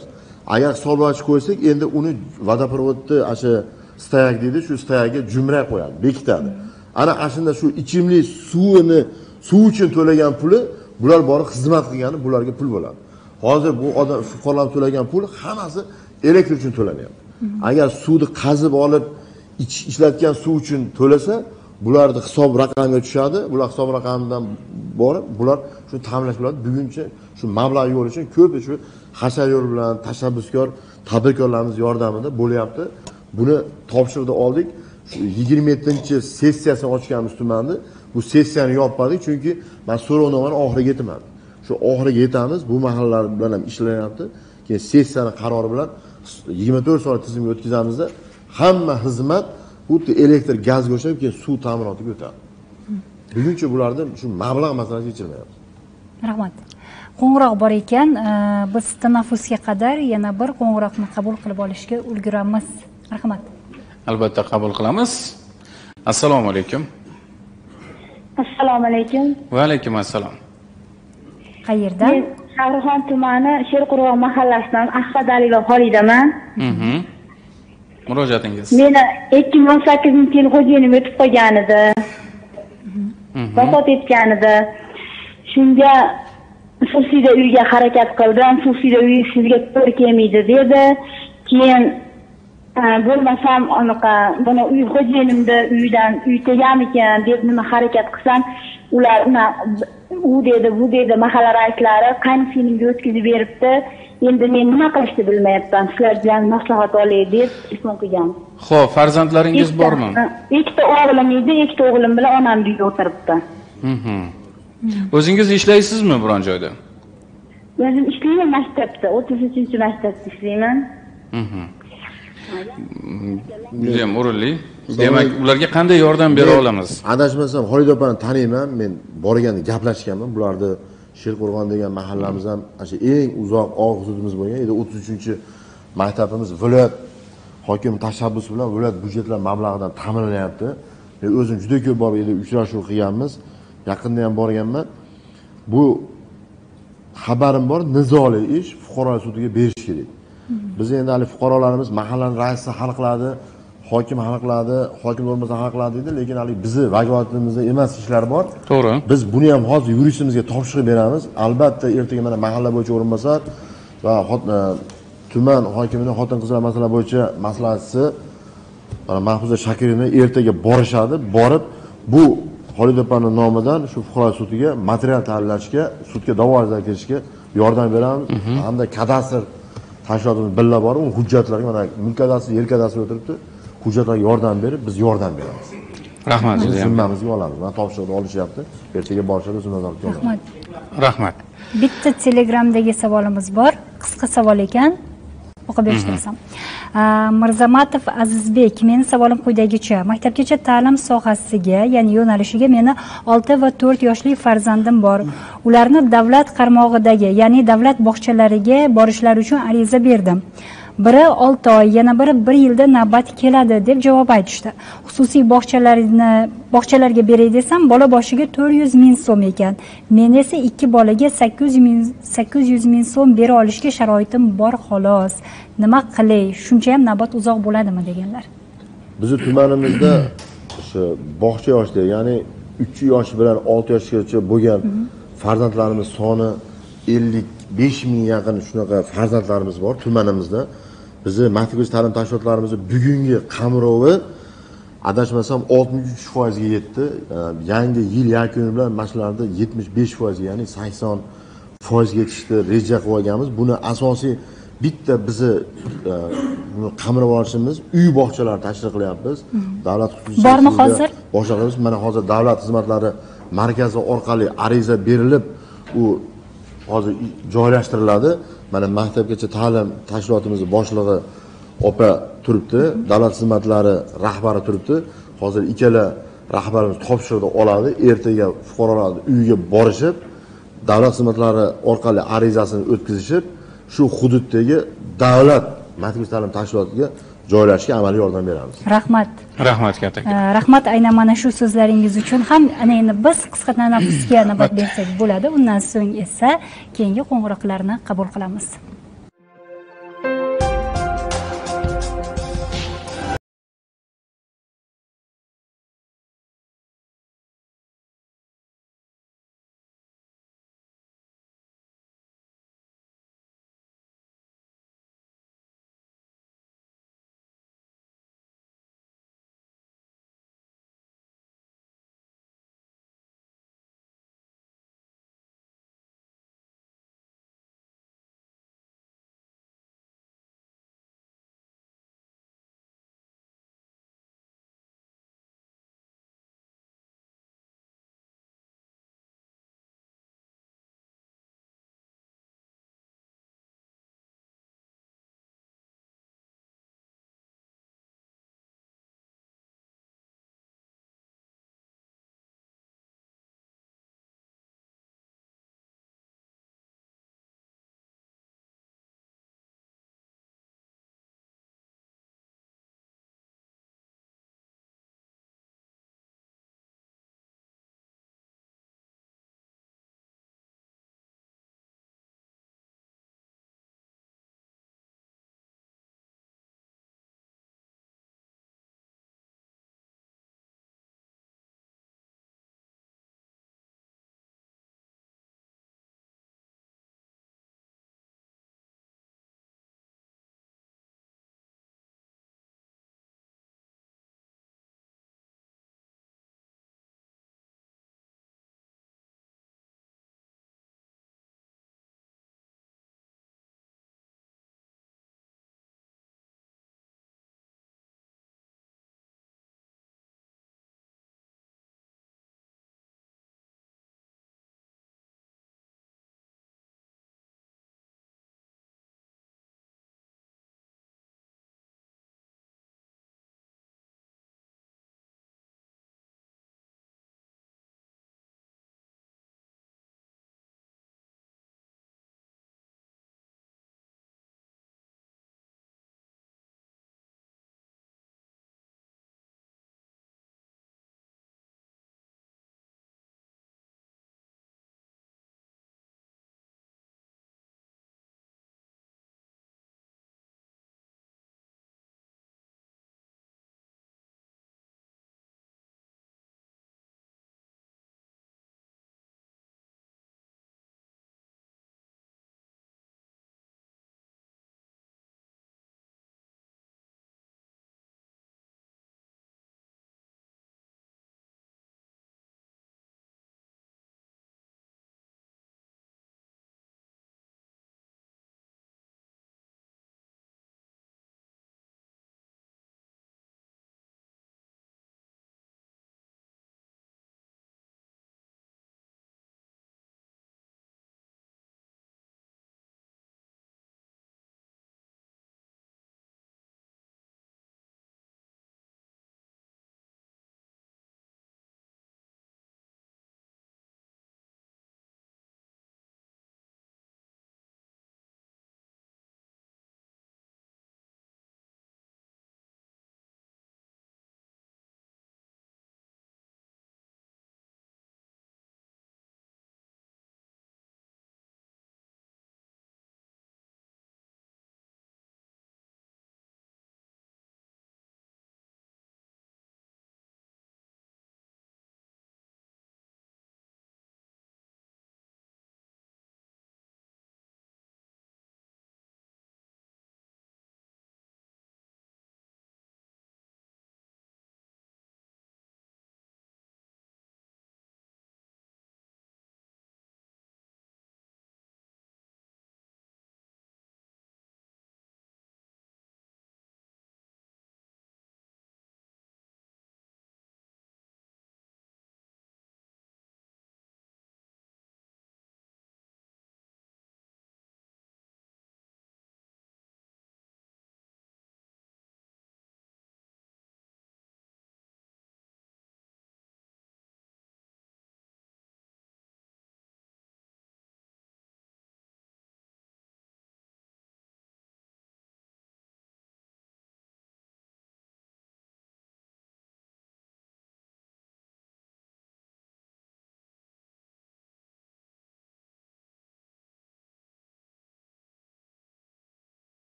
Agar hisoblash qo'ysak, endi uni vodoprovodni o'sha stayak deydi, shu stayakga jumray qo'yadi, bekitadi. Ana shunda shu ichimlik suv uchun to'lagan puli, bular borib xizmat qilgani bularga pul bo'ladi. Hozir bu odam fuqarolar to'lagan pul hammasi elektr uchun to'lanyapti. Agar suvni qazib olib ishlatgan suv uchun to'lasa, bularning hisob raqamiga tushadi. Bular hisob raqamidan borib, bular shu ta'minlash bo'ladi. Buguncha shu mablag' yo'l uchun ko'p shu hashar yo'l bilan tashabbuskorlar, tadbirkorlarimiz yordamida bo'lyapti. Buni topshiriqni oldik. 27-sessiyasini ochganmiz tumanni. Bu sessiyani yopmadik, chunki men so'rovnomani oxiriga yetmadim. Shu oxiriga yetamiz. Bu mahallalar bilan ham ishlanyapti. Keyin sessiyani qarori bilan 24 soat tizimga o'tkazamizda hamma xizmat bu elektr gazga o'xshab keyin suv ta'minotiga o'tadi. Buguncha bularda shu mablag' masalasi yechilmayapti. Rahmat. Qo'ng'iroq bor ekan, biz tanaffusga qadar yana bir qo'ng'iroqni qabul qilib olishga ulguramiz. Rahmat. Albatta qabul qilamiz. Assalomu alaykum. Assalomu alaykum. Va alaykum assalom. Qayerdan? Men Shahrixon tumani Sherqo'rg'on mahallasidan Ahmad Aliga Xolidaman. Murojaatingiz. Meni 2018-yil xo'jayinim o'tib qolgan edi. Vafot etgan edi. Shunga xususida uyga harakat qildim. Xususida uy sizga to'g'ri kelmaydi dedi. Keyin bo'lmasam anaqa buni uy xo'jayinimni uyidan uy teganmikan deb nima harakat qilsam, ular u dedi, bu dedi mahalla raislari qaynsinimga o'tkazib beribdi. Endi men nima qilishni bilmayapman. Sizlar bilan maslahat olay deb telefon qilgan. Xo'p, farzandlaringiz bormi? Ikkita o'g'lim edi, ikkita o'g'lim bilan onam uyda o'tiribdi. O'zingiz ishlaysizmi biron joyda? O'zim ishlayman maktabda, 33-maktabda ishlayman. Judayam o'rinli. Demak, ularga qanday yordam bera olamiz? Adashmasam, Xolida opani taniyman. Men borganda gaplashganman. Bularni Sherqo'rg'on degan mahallamiz ham o'sha eng uzoq og'ir hududimiz bo'lgan. Endi 33-maktabimiz viloyat hokim tashabbusi bilan viloyat byudjetlari mablag'idan ta'minlanyapti. Men o'zim juda ko'p borib edi, uchrashuv qilganmiz. Yaqinda ham borganman. Bu xabarim bor, nizoli ish fuqarolar sudiga berish kerak. Biz endi hali fuqarolarimiz mahallaning raisi hal qiladi, hokim hal qiladi, hokim bo'lmasa hal qiladi deydi, lekin hali bizni vakolatimizda emas ishlar bor. To'g'ri. Biz buni ham hozir yuristimizga topshiriq beramiz. Albatta ertaga mana mahalla bo'yicha o'rinbosar va tuman hokimining xotin-qizlar masalalari bo'yicha maslahatchisi mana Mahfuza Shakirova ertaga borishadi. Borib bu Xolida opaning nomidan shu fuqarolar sudiga material tayyorlashga, sudga da'vo kirishga yordam beramiz. Hamda kadastr tashkilotimiz billa borib, u hujjatlarga mana mulk kadastri, yer kadastri o'tiribdi. Hujjatlarga yordam berib, biz yordam beramiz. Rahmat. Zimmamizga olamiz. Mana topshiriqni olishyapti. Ertaga borishadi, zimmador olamiz. Rahmat. Rahmat. Bitta Telegramdagi savolimiz bor. Qisqa savol ekan. O'qib berishtirsam. Mirzamatov Azizbek, meni savolim quyidagicha. Maktabgacha ta'lim sohasiga, ya'ni yo'nalishiga meni 6 va 4 yoshli farzandim bor. Ularni davlat qarmog'idagi, ya'ni davlat bog'chalariga borishlari uchun ariza berdim. Biri 6 oy, yana biri 1 yilda navbat keladi deb javob aytishdi. Xususiy bog'chalarga beray desam, bola boshiga 400 ming so'm ekan. Men esa 2 bolaga 800 ming so'm bera olishga sharoitim bor xolos. Nima qilay? Shuncha ham navbat uzoq bo'ladimi deganlar. Bizi tumanimizda o'sha bog'cha yoshda, ya'ni 3 yosh bilan 6 yoshgacha bo'lgan farzandlarimiz soni 55 ming yaqin shunaqa farzandlarimiz bor tumanimizda. Bizi maktabgacha ta'lim tashkilotlarimizning bugungi qamrovi adashmasam 63% ga yetdi. Yangi yil yakuni bilan mashlarida 75%, ya'ni 80% ga yetishni reja qilib olganmiz. Buni asosiy bitta bizni buni qamrab olishimiz uy bog'chalar tashkil qilyapmiz. Davlat xususiy bormi hozir? Boshlaymiz. Mana hozir davlat xizmatlari markazi orqali ariza berilib, u hozir joylashtiriladi. Mana maktabgacha ta'lim tashkilotimizning boshlig'i opa turibdi, davlat xizmatlari rahbari turibdi. Hozir ikkala rahbarimiz topshiriqni oladi. Ertaga fuqarolarning uyiga borishib, davlat xizmatlari orqali arizasini o'tkazishib, shu hududdagi davlat maktabgacha ta'lim tashkilotiga joylashishga amaliy yordam beramiz. Rahmat. Rahmat katta. Rahmat aynan mana shu so'zlaringiz uchun ham ana endi biz qisqa tanaffusga navbat bersak bo'ladi. Undan so'ng esa keyingi qo'ng'iroqlarni qabul qilamiz.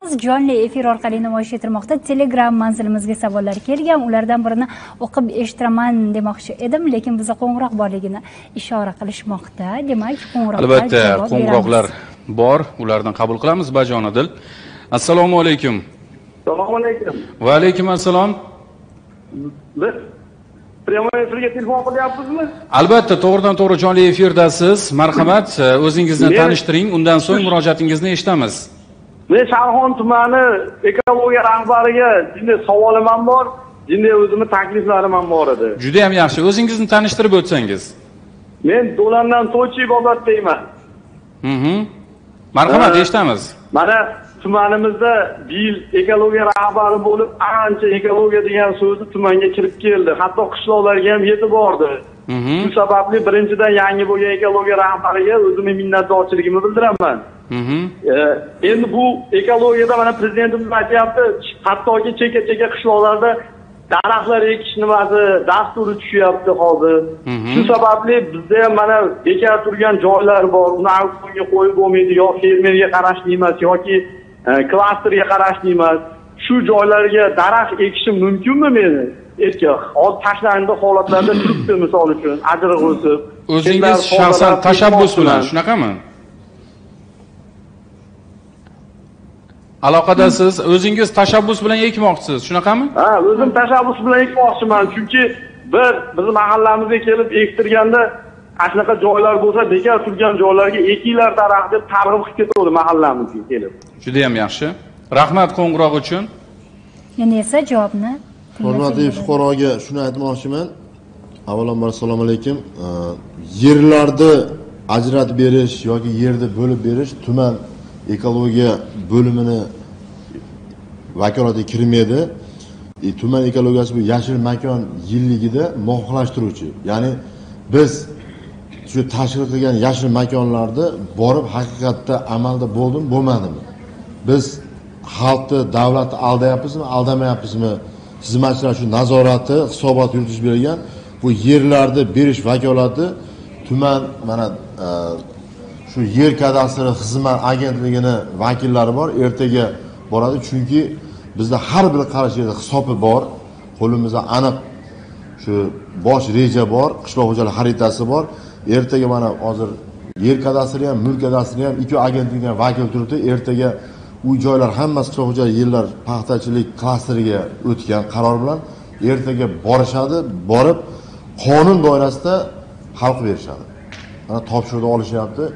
Jonli efir orqali namoyish etilmoqda. Telegram manzilimizga savollar kelgan. Ulardan birini o'qib eshitiraman demoqchi edim, lekin bizga qo'ng'iroq borligini ishora qilishmoqda. Demak, qo'ng'iroqlar albatta qo'ng'iroqlar bor, ulardan qabul qilamiz. Bajonidil. Assalomu alaykum. Assalomu alaykum. Va alaykum assalom. Biz prямой efirga telefon qilyapsizmi? Albatta, to'g'ridan to'g'ri jonli efirdasiz. Marhamat, o'zingizni tanishtiring, undan so'ng murojaatingizni eshitamiz. Men Sharxon tumani ekologiya rahbariga jinday savolim ham bor, jinday o'zimning takliflarim ham bor edi. Juda ham yaxshi. O'zingizni tanishtirib o'tsangiz. Men Do'landan To'chi ibodatdayman. Marhamat, eshitamiz. Mana tumanimizda yil ekologiya rahbari bo'lib, ancha ekologiya degan so'zni tumanga kirib keldi. Hatto qishloqlarga ham yetib bordi. Shu sababli birinchidan yangi bo'lgan ekologiya rahbariga o'zimning minnatdorchiligimni bildiraman. Endi bu ekologiyada mana prezidentimiz aytyapti, hattoki cheka-cheka qishloqlarda daraxtlar ekish nimasi dasturi tushyapti hozir. Shu sababli bizda ham mana bekor turgan joylar bor. Uni auksionga qo'yib bo'lmaydi, yo fermerga qarashli emas yoki klasterga qarashli emas. Shu joylarga daraxt ekishim mumkinmi meni? Hozir tashlandiq holatlarda turibdi, misol uchun ajriq o'sib. O'zingiz shaxsan tashabbus bilan, shunaqami? Aloqadasiz, o'zingiz tashabbus bilan ekmoqchisiz, shunaqami? Ha, o'zim tashabbus bilan ekmoqchiman, chunki biz mahallamizga kelib ektirganda shunaqa joylar bo'lsa, bekor turgan joylarga ekinglar daraxt deb targ'ib qilib ketadi mahallamizga kelib. Juda ham yaxshi. Rahmat qo'ng'iroq uchun. Endi esa javobni Hurmatli fuqaroga shuni aytmoqchiman. Avvalambor assalomu alaykum. Yerlarni ajratib berish yoki yerni bo'lib berish tuman ekologiya bo'limini vakolatiga kirmaydi. Tuman ekologiyasi bu yashil makon yilligida muvofiqlashtiruvchi. Ya'ni biz shu tashkil qilgan yashil makonlarda borib haqiqatda amalda bo'ldimi, bo'lmadimi? Biz xalqni, davlatni aldayapmizmi, aldamayapmizmi? Xizmatchilar shu nazorati, hisobot yuritish bergan bu yerlarni berish vakolati tuman mana shu yer kadastri xizmat agentligini vakillari bor, ertaga boradi, chunki bizda har bir qarash yerda hisobi bor, qo'limizda aniq shu bosh reja bor, qishloq xo'jalik xaritasi bor. Ertaga mana hozir yer kadastri ham, mulk kadastri ham ikki agentlikdan vakil turibdi. Ertaga u joylar hammasi qishloq xo'jalik yerlar paxtachilik klasteriga o'tgan qaror bilan ertaga borishadi, borib qonun doirasida xalq berishadi. Mana topshiriq olishyapti.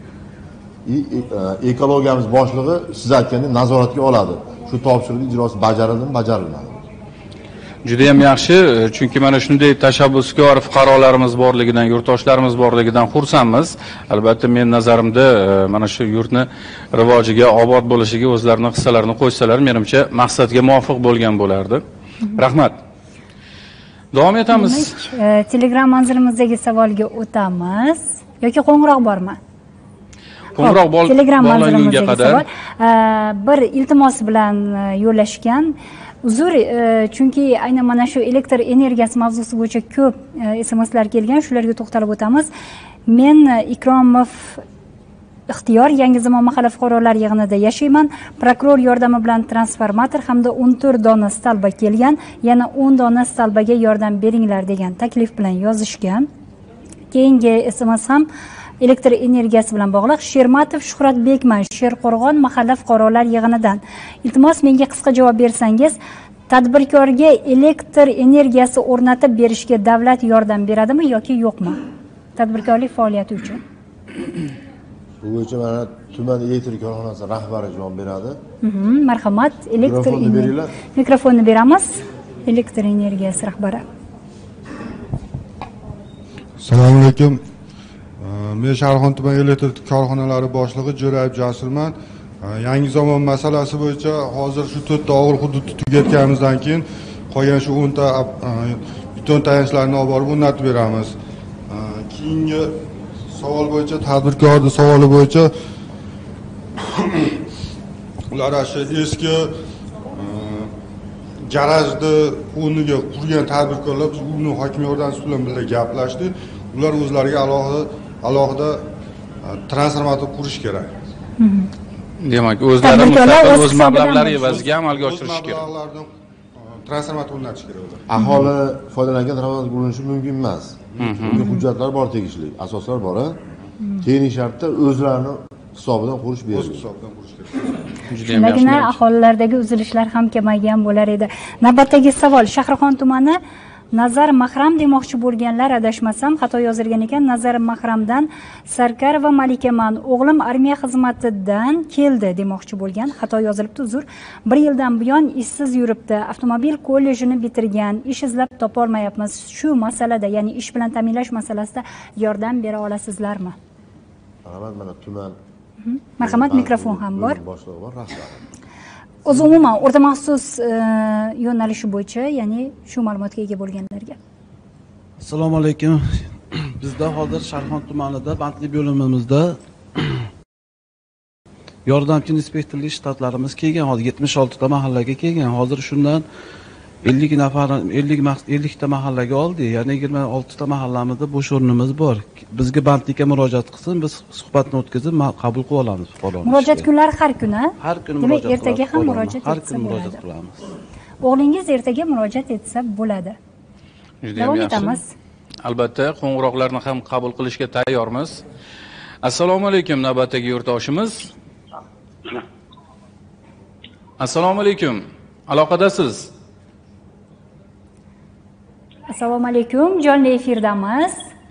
Ekologiyamiz boshlig'i siz aytgandek nazoratga oladi. Shu topshiriq ijrosi bajarildi, bajarilmadi. Juda ham yaxshi, chunki mana shunday tashabbuskor fuqarolarimiz borligidan, yurtdoshlarimiz borligidan xursandmiz. Albatta men nazarimda mana shu yurtni rivojiga, obod bo'lishiga o'zlarining hissalarini qo'ysalar, menimcha maqsadga muvofiq bo'lgan bo'lardi. Rahmat. Davom etamiz. Telegram manzilimizdagi savolga o'tamiz. Yoki qo'ng'iroq bormi? Qo'ng'iroq bog'langunga qadar bir iltimos bilan yo'lashgan. Uzr, chunki aynan mana shu elektr energiyasi mavzusi bo'yicha ko'p SMSlar kelgan, shularga to'xtalib o'tamiz. Men Ikromov Ixtiyor Yangi zamon mahalla fuqarolar yig'inida yashayman. Prokuror yordami bilan transformator hamda 14 dona stalba kelgan, yana 10 dona stalbaga yordam beringlar degan taklif bilan yozishgan. Keyingi SMS ham elektr energiyasi bilan bog'liq. Shermatov Shuhratbekman, Sherqo'rg'on mahalla fuqarolar yig'inidan. Iltimos menga qisqa javob bersangiz, tadbirkorga elektr energiyasi o'rnatib berishga davlat yordam beradimi yoki yo'qmi? Tadbirkorlik faoliyati uchun. Bu bo'yicha mana tuman elektrik korxonasi rahbari javob beradi. Marhamat, elektr energiyasi. Mikrofonni beramiz. Elektr energiyasi rahbari. Assalomu alaykum. Men Sharxon tuman elektr korxonalari boshlig'i Jo'rayev Jasurman. Yangi zamon masalasi bo'yicha hozir shu 4 ta og'ir hududni tugatganimizdan keyin qolgan shu 10 ta beton tayanchlarni olib borib o'rnatib beramiz. Keyingi savol bo'yicha tadbirkorning savoli bo'yicha ular shu eski garajni o'rniga qurgan tadbirkorlar biz uni hokimiyat yordamchisi bilan birga gaplashdik. Ular o'zlariga alohida transformator qurish kerak. Demak, o'zlari mustaqil o'z mablag'lari evaziga amalga oshirishi kerak. Mablag'larni transformator o'rnatish kerak. Aholi foydalangan transformator bo'linishi mumkin emas. Bunga hujjatlar bor, tegishli asoslar bor. Tegishli shartda o'zlarini hisobidan qurish O'z berilgan. hisobidan qurish kerak. Shundagina aholilardagi uzilishlar ham kamaygan bo'lar edi. Navbatdagi savol, Shahrixon tumani Nazar Mahram demoqchi bo'lganlar, adashmasam, xato yozilgan ekan. Nazar Mahramdan Sarkar va Malikaman, o'g'lim armiya xizmatidan keldi demoqchi bo'lgan. Xato yozilibdi, uzr. 1 yildan buyon ishsiz yuribdi. Avtomobil kollejini bitirgan, ish izlab topa olmayapmiz. Shu masalada, ya'ni ish bilan ta'minlash masalasida yordam bera olasizlarmi? Rahmat, mana tuman. Marhamat, mikrofon ham bor. Boshlig'i bor, rahbar. O'zi umuman o'rta maxsus yo'nalishi bo'yicha, ya'ni shu ma'lumotga ega bo'lganlarga. Assalomu alaykum. Bizda hozir Sharxon tumanida bandlik bo'limimizda yordamchi inspektorlik shtatlarimiz kelgan. Hozir 76 ta mahallaga kelgan. Hozir shundan 50 nafar 50 ta mahallaga oldik. Ya'ni 26 ta mahallamizda bo'sh o'rnimiz bor. Bizga bandlikka murojaat qilsin, biz suhbatni o'tkazib qabul qilib olamiz fuqarolarni. Murojaat kunlari har kuni. Har kuni Demak, murojaat ertaga ham murojaat har etsa kuni murojaat bo'ladi. qilamiz. O'g'lingiz ertaga murojaat etsa bo'ladi. Davom etamiz. Albatta, qo'ng'iroqlarni ham qabul qilishga tayyormiz. Assalomu alaykum, navbatdagi yurtdoshimiz. Assalomu alaykum. Aloqadasiz. Assalomu alaykum, jonli efirdamiz.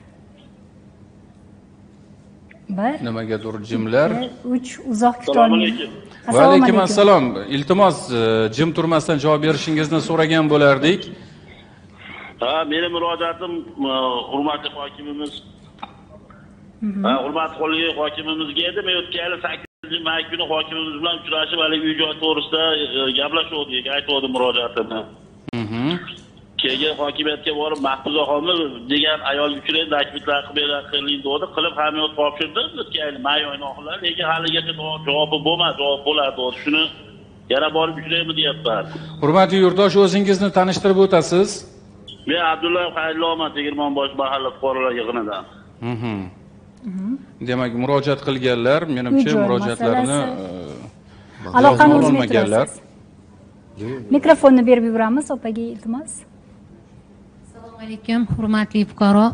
Nimagadir jimlar. 3 uzoq kutolmaydi. Va alaykum assalom. Iltimos, jim turmasdan javob berishingizni so'ragan bo'lardik. Ha, meni murojaatim hurmatli hokimimiz, hurmatli qo'lga hokimimizga edi. Men o'tgan yil 8-may kuni hokimimiz bilan uchrashib, haligi uy-joy to'g'risida gaplashdik, aytdim murojaatimni. Keyin hokimiyatga borib Mahfuzaxonni degan ayolga uchraydi, takliflar qilib dedi, qilib hamma topshirdi o'tgan yil may oyining oxirlarida, lekin haligacha javobi bo'lmadi, javob bo'ladi. Shuni yana borib uchraymi deyapman. Hurmatli yurtdosh, o'zingizni tanishtirib o'tasiz? Men Abdullayev Xayrulloman, Tegirmonbosh mahalla fuqarolar yig'inidan. Demak, murojaat qilganlar, menimcha murojaatlarni aloqani o'zgartirganlar. Mikrofonni berib yuboramiz opaga, iltimos. Assalomu alaykum, hurmatli fuqaro.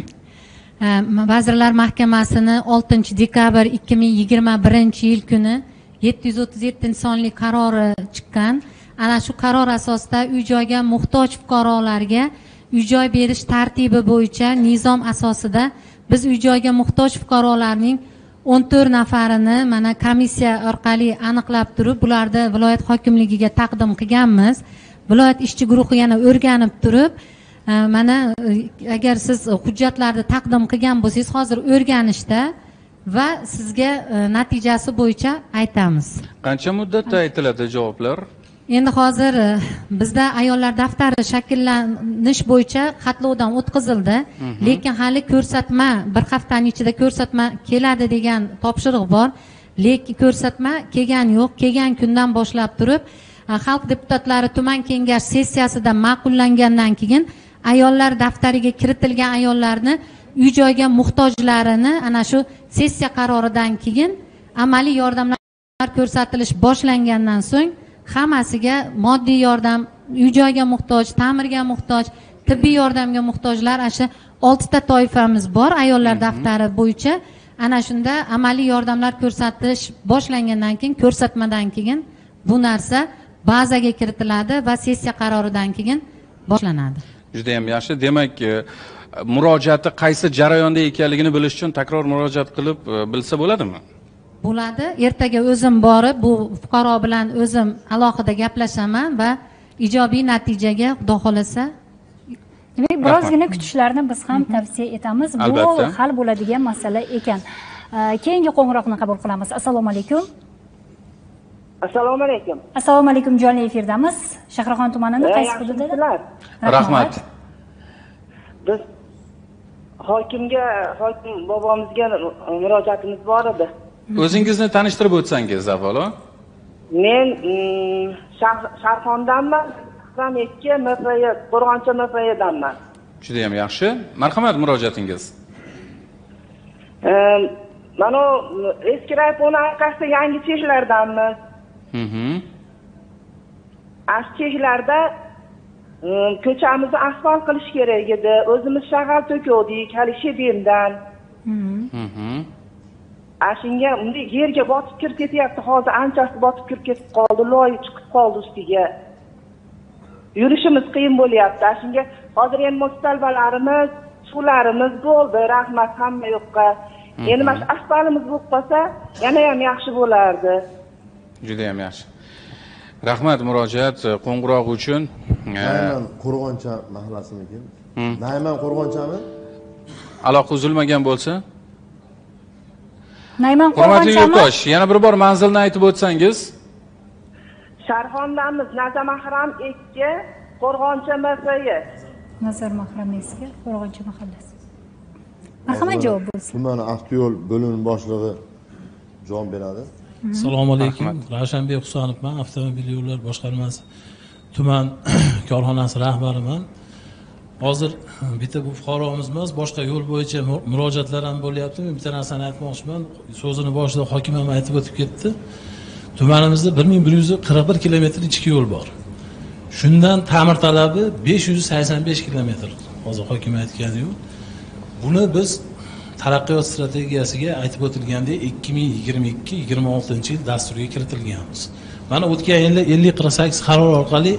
Vazirlar Mahkamasini 6-dekabr 2021-yil kuni 737 sonli qarori chiqqan. Ana shu qaror asosida uy-joyga muhtoj fuqarolarga uy-joy berish tartibi bo'yicha nizom asosida biz uy-joyga muhtoj fuqarolarning 14 nafarini mana komissiya orqali aniqlab turib, bularni viloyat hokimligiga taqdim qilganmiz. Viloyat ishchi guruhi yana o'rganib turib, mana agar siz hujjatlarni taqdim qilgan bo'lsangiz, hozir o'rganishda va sizga natijasi bo'yicha aytamiz. Qancha muddatda aytiladi javoblar? Endi hozir bizda ayollar daftari shakllanish bo'yicha xatlovdan o'tkazildi, lekin hali ko'rsatma, bir haftaning ichida ko'rsatma keladi degan topshiriq bor, lekin ko'rsatma kelgani yo'q. Kelgan kundan boshlab turib, xalq deputatlari tuman kengash sessiyasida ma'qullangandan keyin ayollar daftariga kiritilgan ayollarni uy-joyga muhtojlarini ana shu sessiya qaroridan keyin amaliy yordamlar ko'rsatilish boshlangandan so'ng hammasiga moddiy yordam, uy-joyga muhtoj, ta'mirga muhtoj, tibbiy yordamga muhtojlar ana 6 ta toifamiz bor ayollar daftari bo'yicha. Ana shunda amaliy yordamlar ko'rsatish boshlangandan keyin, ko'rsatmadan keyin bu narsa bazaga kiritiladi va sessiya qaroridan keyin boshlanadi. Juda ham yaxshi. Demak, murojaati qaysi jarayonda ekanligini bilish uchun takror murojaat qilib bilsa bo'ladimi? Bo'ladi. Ertaga o'zim borib bu fuqaro bilan o'zim alohida gaplashaman va ijobiy natijaga xudo xolasa. Demak, birozgina kutishlarini biz ham tavsiya etamiz. Bu hal bo'ladigan masala ekan. Keyingi qo'ng'iroqni qabul qilamiz. Assalomu alaykum. Assalomu alaykum. Assalomu alaykum, jonli efirdamiz. Shahrixon tumanida qaysi hududda? Rahmat. Biz hokim bobomizga murojaatimiz bor edi. O'zingizni tanishtirib o'tsangiz avvalo. Men Sharxondanman, 2 MFY, Qo'rg'oncha MFYdanman. Juda ham yaxshi. Marhamat, murojaatingiz. Mana eski rayponi orqasida yangi cheklardanmi? Ash cheklarda ko'chamizni asfalt qilish kerak edi. O'zimiz shag'al to'kdik, hali shebimdan. Ashunga unday yerga botib kirib ketyapti. Hozir anchasi botib kirib ketib qoldi, loy chiqib qoldi ustiga. Yurishimiz qiyin bo'lyapti. Ashunga hozir endi mustalbalarimiz, suvlarimiz bo'ldi, rahmat hamma yo'qqa. Endi mana asfaltimiz bo'lib qolsa, yana ham yaxshi bo'lardi. Juda ham yaxshi. Rahmat murojaat qo'ng'iroq uchun. Nayman Qo'rg'oncha mahallasimikin. Nayman Qo'rg'onchami? Aloqa uzilmagan bo'lsa? Nayman Hurmatli Qo'rg'onchami? yurtdosh, yana bir bor manzilni aytib o'tsangiz. Sharxondamiz, Nazar Mahram 2, Qo'rg'oncha MFY. Nazar Mahram eski, Qo'rg'oncha mahallasi. Marhamat javob bo'lsin. Tuman avtoyo'l bo'limi boshlig'i javob beradi. Assalomu alaykum. Ravshanbek Husanovman, avtomobil yo'llar boshqarmasi tuman korxonasi rahbariman. Hozir bitta bu fuqaromiz emas, boshqa yo'l bo'yicha murojaatlar ham bo'lyapti. Men bitta narsani aytmoqchiman. So'zini boshida hokim ham aytib o'tib ketdi. Tumanimizda 1141 kilometr ichki yo'l bor. Shundan ta'mir talabi 585 kilometr. Hozir hokim aytgani-yu. Buni biz taraqqiyot strategiyasiga aytib o'tilgandek 2022-26 yil dasturiga kiritilganmiz. Mana o'tgan yil 50-48 qaror orqali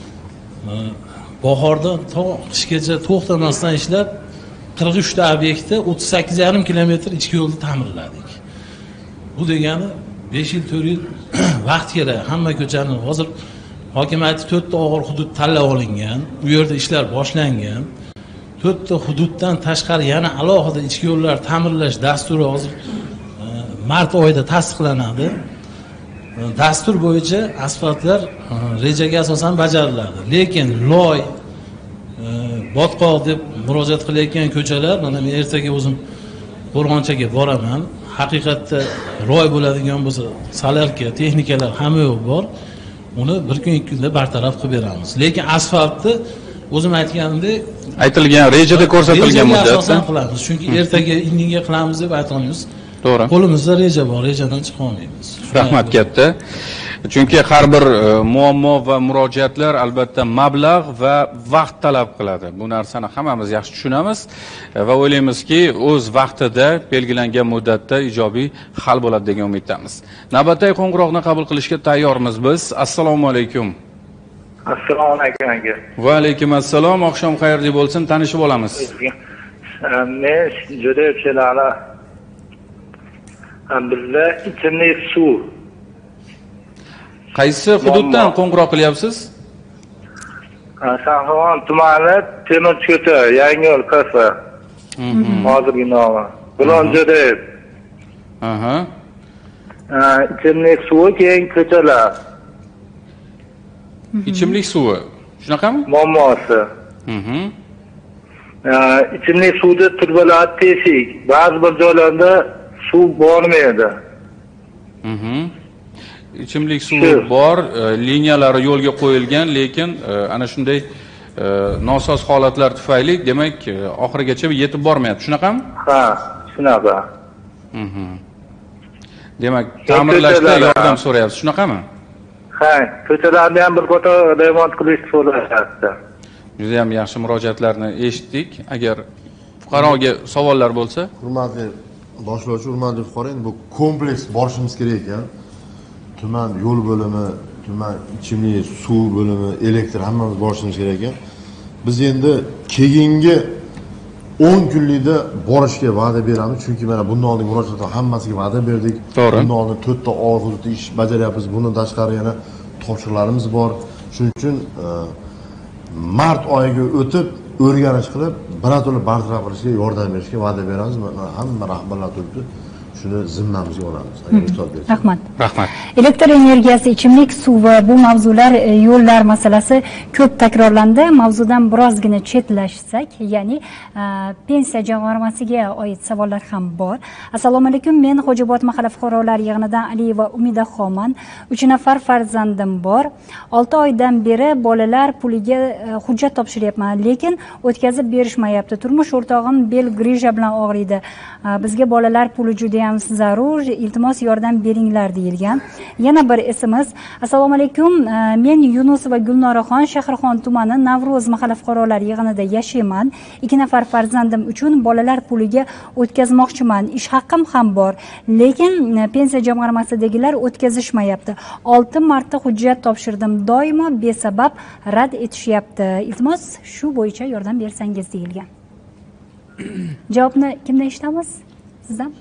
bahordan to qishgacha to'xtamasdan ishlab 43 ta obyektda 38,5 kilometr ichki yo'lni ta'mirladik. Bu degani 5 yil 4 yil vaqt kerak. Hamma ko'chani hozir hokim aytib 4 ta og'ir hudud tanlab olingan. Bu yerda ishlar boshlangan. 4 ta hududdan tashqari yana alohida ichki yo'llar ta'mirlash dasturi hozir mart oyida tasdiqlanadi. Dastur bo'yicha asfaltlar rejaga asosan bajariladi. Lekin loy, botqoq deb murojaat qilayotgan ko'chalar, mana men ertaga o'zim Qo'rg'onchaga boraman. Haqiqatda loy bo'ladigan bo'lsa, salarka, texnikalar hamma yo'q bor. Uni bir kun ikki kunda bartaraf qilib beramiz. Lekin asfaltni o'zim aytganimdek aytilgan rejada ko'rsatilgan muddatda asosan qilamiz. Chunki ertaga indinga qilamiz deb aytolmaymiz. To'g'ri. Qo'limizda reja bor, rejadan chiqa olmaymiz. Rahmat katta. Chunki har bir muammo va murojaatlar albatta mablag' va vaqt talab qiladi. Bu narsani hammamiz yaxshi tushunamiz va o'ylaymizki, o'z vaqtida belgilangan muddatda ijobiy hal bo'ladi degan umiddamiz. Navbatdagi qo'ng'iroqni qabul qilishga tayyormiz biz. Assalomu alaykum. Assalomu alaykum aka. Va alaykum assalom. Oqshom xayrli bo'lsin. Tanishib olamiz. Men juda yaxshilar. Bizda ichimlik suv. Qaysi hududdan qo'ng'iroq qilyapsiz? Sharxon tumani Temirko'cha, Yangiyo'l ko'cha. Hozirgi nomi. Bulonjo'deb. Aha. Ichimlik suvi keyin ko'chalar. Ichimlik suvi. Shunaqami? Muammosi. İçimlik suvda turbalar teshik. Ba'zi bir joylarda suv bormaydi. Ichimlik suvi bor, liniyalari yo'lga qo'yilgan, lekin ana shunday nosoz holatlar tufayli, demak, oxirigacha yetib bormayapti. Shunaqami? Ha, shunaqa. Demak, ta'mirlashda yordam so'rayapsiz, shunaqami? Ha, ko'chalarni ham bir qator remont qilish so'rayapti. Juda ham yaxshi murojaatlarni eshitdik. Agar fuqaroga savollar bo'lsa, hurmatli boshlovchi, hurmatli fuqaro, endi bu kompleks borishimiz kerak ekan. Tuman yo'l bo'limi, tuman ichimlik suv bo'limi, elektr hammamiz borishimiz kerak ekan. Biz endi keyingi 10 kunlikda borishga va'da beramiz, chunki mana bundan oldin murojaatlar hammasiga va'da berdik. Bundan oldin 4 ta og'ir hududda ish bajaryapmiz. Bundan tashqari yana topshiriqlarimiz bor. Shuning uchun mart oyiga o'tib o'rganish qilib, birato'la bartaraf qilishga yordam berishga va'da beramiz. Hamma rahbarlar turibdi. Shuni zimmamizga olamiz. Rahmat. Rahmat. Elektr energiyasi, ichimlik suvi, bu mavzular, yo'llar masalasi ko'p takrorlandi. Mavzudan birozgina chetlashsak, ya'ni pensiya jamg'armasiga oid savollar ham bor. Assalomu alaykum. Men Xo'jobod mahalla fuqarolar yig'inidan Aliyeva Umidaxonman. 3 nafar farzandim bor. 6 oydan beri bolalar puliga hujjat topshiryapman, lekin o'tkazib berishmayapti. Turmush o'rtog'im bel grija bilan og'riydi. Bizga bolalar puli juda ham yordam zarur, iltimos yordam beringlar deyilgan. Yana bir SMS. Assalomu alaykum. Men Yunusova Gulnoraxon, Shahrixon tumani Navro'z mahalla fuqarolar yig'inida yashayman. 2 nafar farzandim uchun bolalar puliga o'tkazmoqchiman. Ish haqqim ham bor, lekin pensiya jamg'armasidagilar o'tkazishmayapti. 6 marta hujjat topshirdim, doimo besabab rad etishyapti. Iltimos shu bo'yicha yordam bersangiz deyilgan. Javobni kimdan eshitamiz? Sizdan?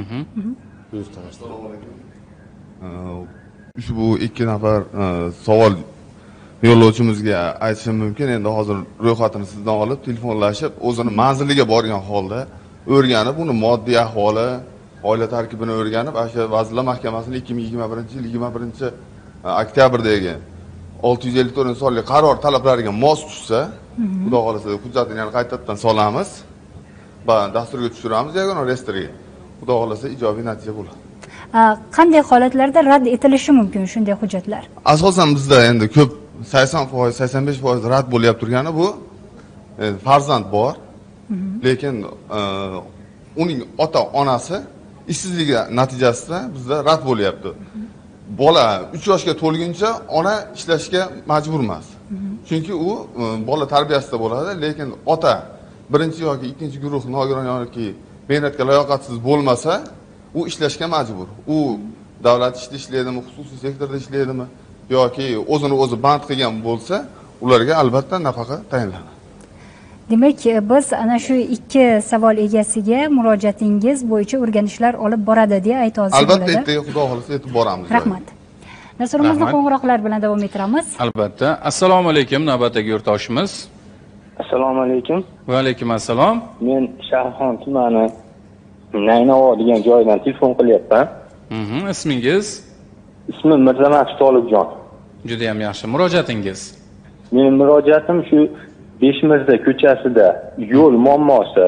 Ushbu 2 nafar savol yo'lovchimizga aytishim mumkin. Endi hozir ro'yxatini sizdan olib, telefonlashib, o'zini manziliga borgan holda o'rganib, uni moddiy ahvoli, oila tarkibini o'rganib, o'sha Vazirlar Mahkamasining 2021-yil 21-oktyabrdagi 654-sonli qaror talablariga mos tushsa, xudo xolasa hujjatini yana qaytadan solamiz va dasturga tushiramiz yagona reyestrga. Xudo xolasa ijobiy natija bo'ladi. Qanday holatlarda rad etilishi mumkin shunday hujjatlar? Asosan bizda endi ko'p 80%, 85% rad bo'lib turgani bu farzand bor. Lekin uning ota-onasi ishsizligi natijasida bizda rad bo'lyapti. Bola 3 yoshga to'lguncha ona ishlashga majbur emas. Chunki u bola tarbiyasida bo'ladi, lekin ota birinchi yoki ikkinchi guruh nogiron yoki mehnatga layoqatsiz bo'lmasa, u ishlashga majbur. U davlat ishida ishlaydimi, xususiy sektorda ishlaydimi yoki o'zini o'zi band qilgan bo'lsa, ularga albatta nafaqa tayinlanadi. Demak, biz ana shu 2 savol egasiga murojaatingiz bo'yicha o'rganishlar olib boradi deya ayta olsak bo'ladi. Albatta, ertaga xudo xolasa yetib boramiz. Rahmat. Dasturimizni qo'ng'iroqlar bilan davom ettiramiz. Albatta. Assalomu alaykum, navbatdagi yurtdoshimiz. Assalomu alaykum. Va alaykum assalom. Men Shahrixon tumani Naynavo degan joydan telefon qilyapman. Ismingiz? Ismim Mirzamatov Tolibjon. Juda ham yaxshi. Murojaatingiz? Mening murojaatim shu Beshmirza ko'chasida yo'l muammosi.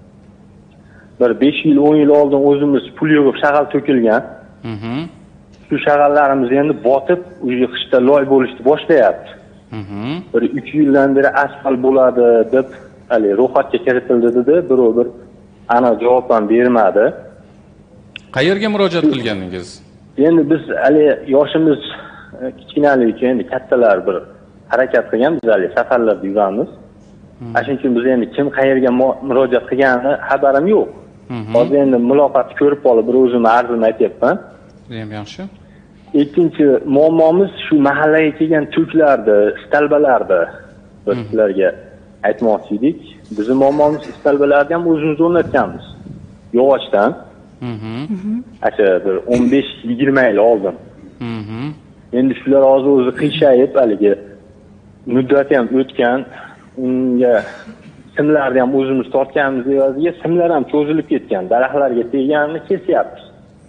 Bir 5 yil, 10 yil oldin o'zimiz pul yig'ib shag'al to'kilgan. Shu shag'allarimiz endi botib, o'sha qishda loy bo'lishni boshlayapti. Bir 3 yildan beri asfalt bo'ladi deb, hali ro'yxatga kiritildi dedi, birov bir ana javob ham bermadi. Qayerga murojaat qilganingiz? Endi biz hali yoshimiz kichkinalik uchun endi kattalar bir harakat qilgan, biz hali safarlarda yuramiz. Shuning uchun biz endi kim qayerga murojaat qilgani xabarim yo'q. Hozir endi muloqot ko'rib olib, bir o'zimni arzimni aytyapman. Ham yaxshi. Ikkinchi muammomiz shu mahallaga kelgan turklarni, istalbalarni biz sizlarga aytmoqchi edik. Bizning muammomiz istalbalarni ham o'zimiz o'rnatganmiz. Yog'ochdan. Acha bir 15-20 yil oldin. Endi shular hozir o'zi qiyshayib, haligi muddati ham o'tgan, unga simlarni ham o'zimiz tortganmiz evaziga simlar ham cho'zilib ketgan, daraxtlarga teganini kesyapmiz.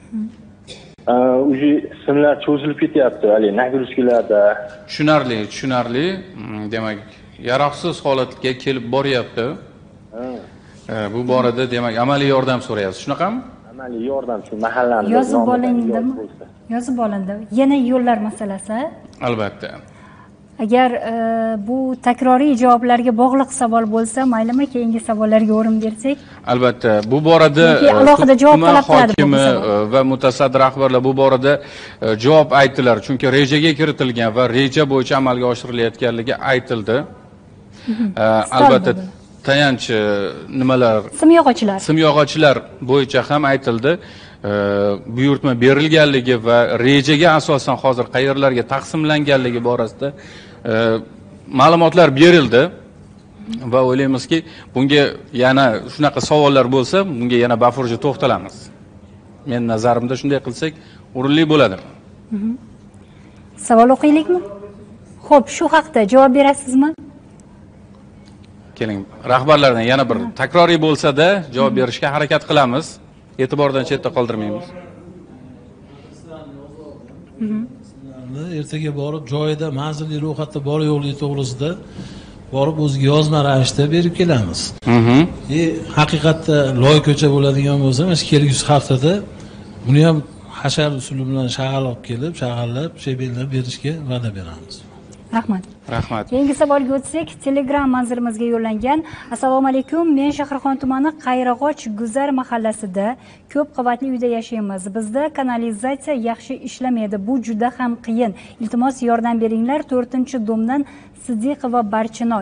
Uji simlar cho'zilib ketyapti, hali nagruzkalarda. Tushunarli. Demak, yaroqsiz holatga kelib boryapti. Bu borada demak amaliy yordam so'rayapsiz, shunaqami? Amaliy yordam shu mahallamiz. Yozib olindimi? Yozib olindi. Yana yo'llar masalasi. Albatta. Agar bu takroriy javoblarga bog'liq savol bo'lsa, maylimi keyingi savollarga o'rin bersak? Albatta, bu borada alohida javob talab qiladi hokimi va mutasaddi rahbarlar bu borada javob aytdilar, chunki rejaga kiritilgan va reja bo'yicha amalga oshirilayotganligi aytildi. Albatta, tayanch nimalar? Simyog'ochlar bo'yicha ham aytildi. Buyurtma berilganligi va rejaga asosan hozir qayerlarga taqsimlanganligi borasida ma'lumotlar berildi va o'ylaymizki, bunga yana shunaqa savollar bo'lsa, bunga yana bafurja to'xtalamiz. Men nazarimda shunday qilsak, o'rinli bo'ladi. Savol o'qiylikmi? Xo'p, shu haqda javob berasizmi? Keling, rahbarlardan yana bir takroriy bo'lsa-da javob berishga harakat qilamiz. E'tibordan chetda qoldirmaymiz. Ertaga borib joyida manzilli ro'yxatda bor yo'qligi to'g'risida borib o'ziga yozma ravishda berib kelamiz. Haqiqatda loy ko'cha bo'ladigan bo'lsa, mana kelgusi haftada buni ham hashar usuli bilan shag'al olib kelib, shag'allab, belgilab berishga va'da beramiz. Rahmat. Rahmat. Keyingi savolga o'tsak, Telegram manzilimizga yo'llangan. Assalomu alaykum. Men Shahrixon tumani Qayrag'och Guzar mahallasida ko'p qavatli uyda yashaymiz. Bizda kanalizatsiya yaxshi ishlamaydi. Bu juda ham qiyin. Iltimos yordam beringlar. 4-domdan Sidiqova Barchinoy.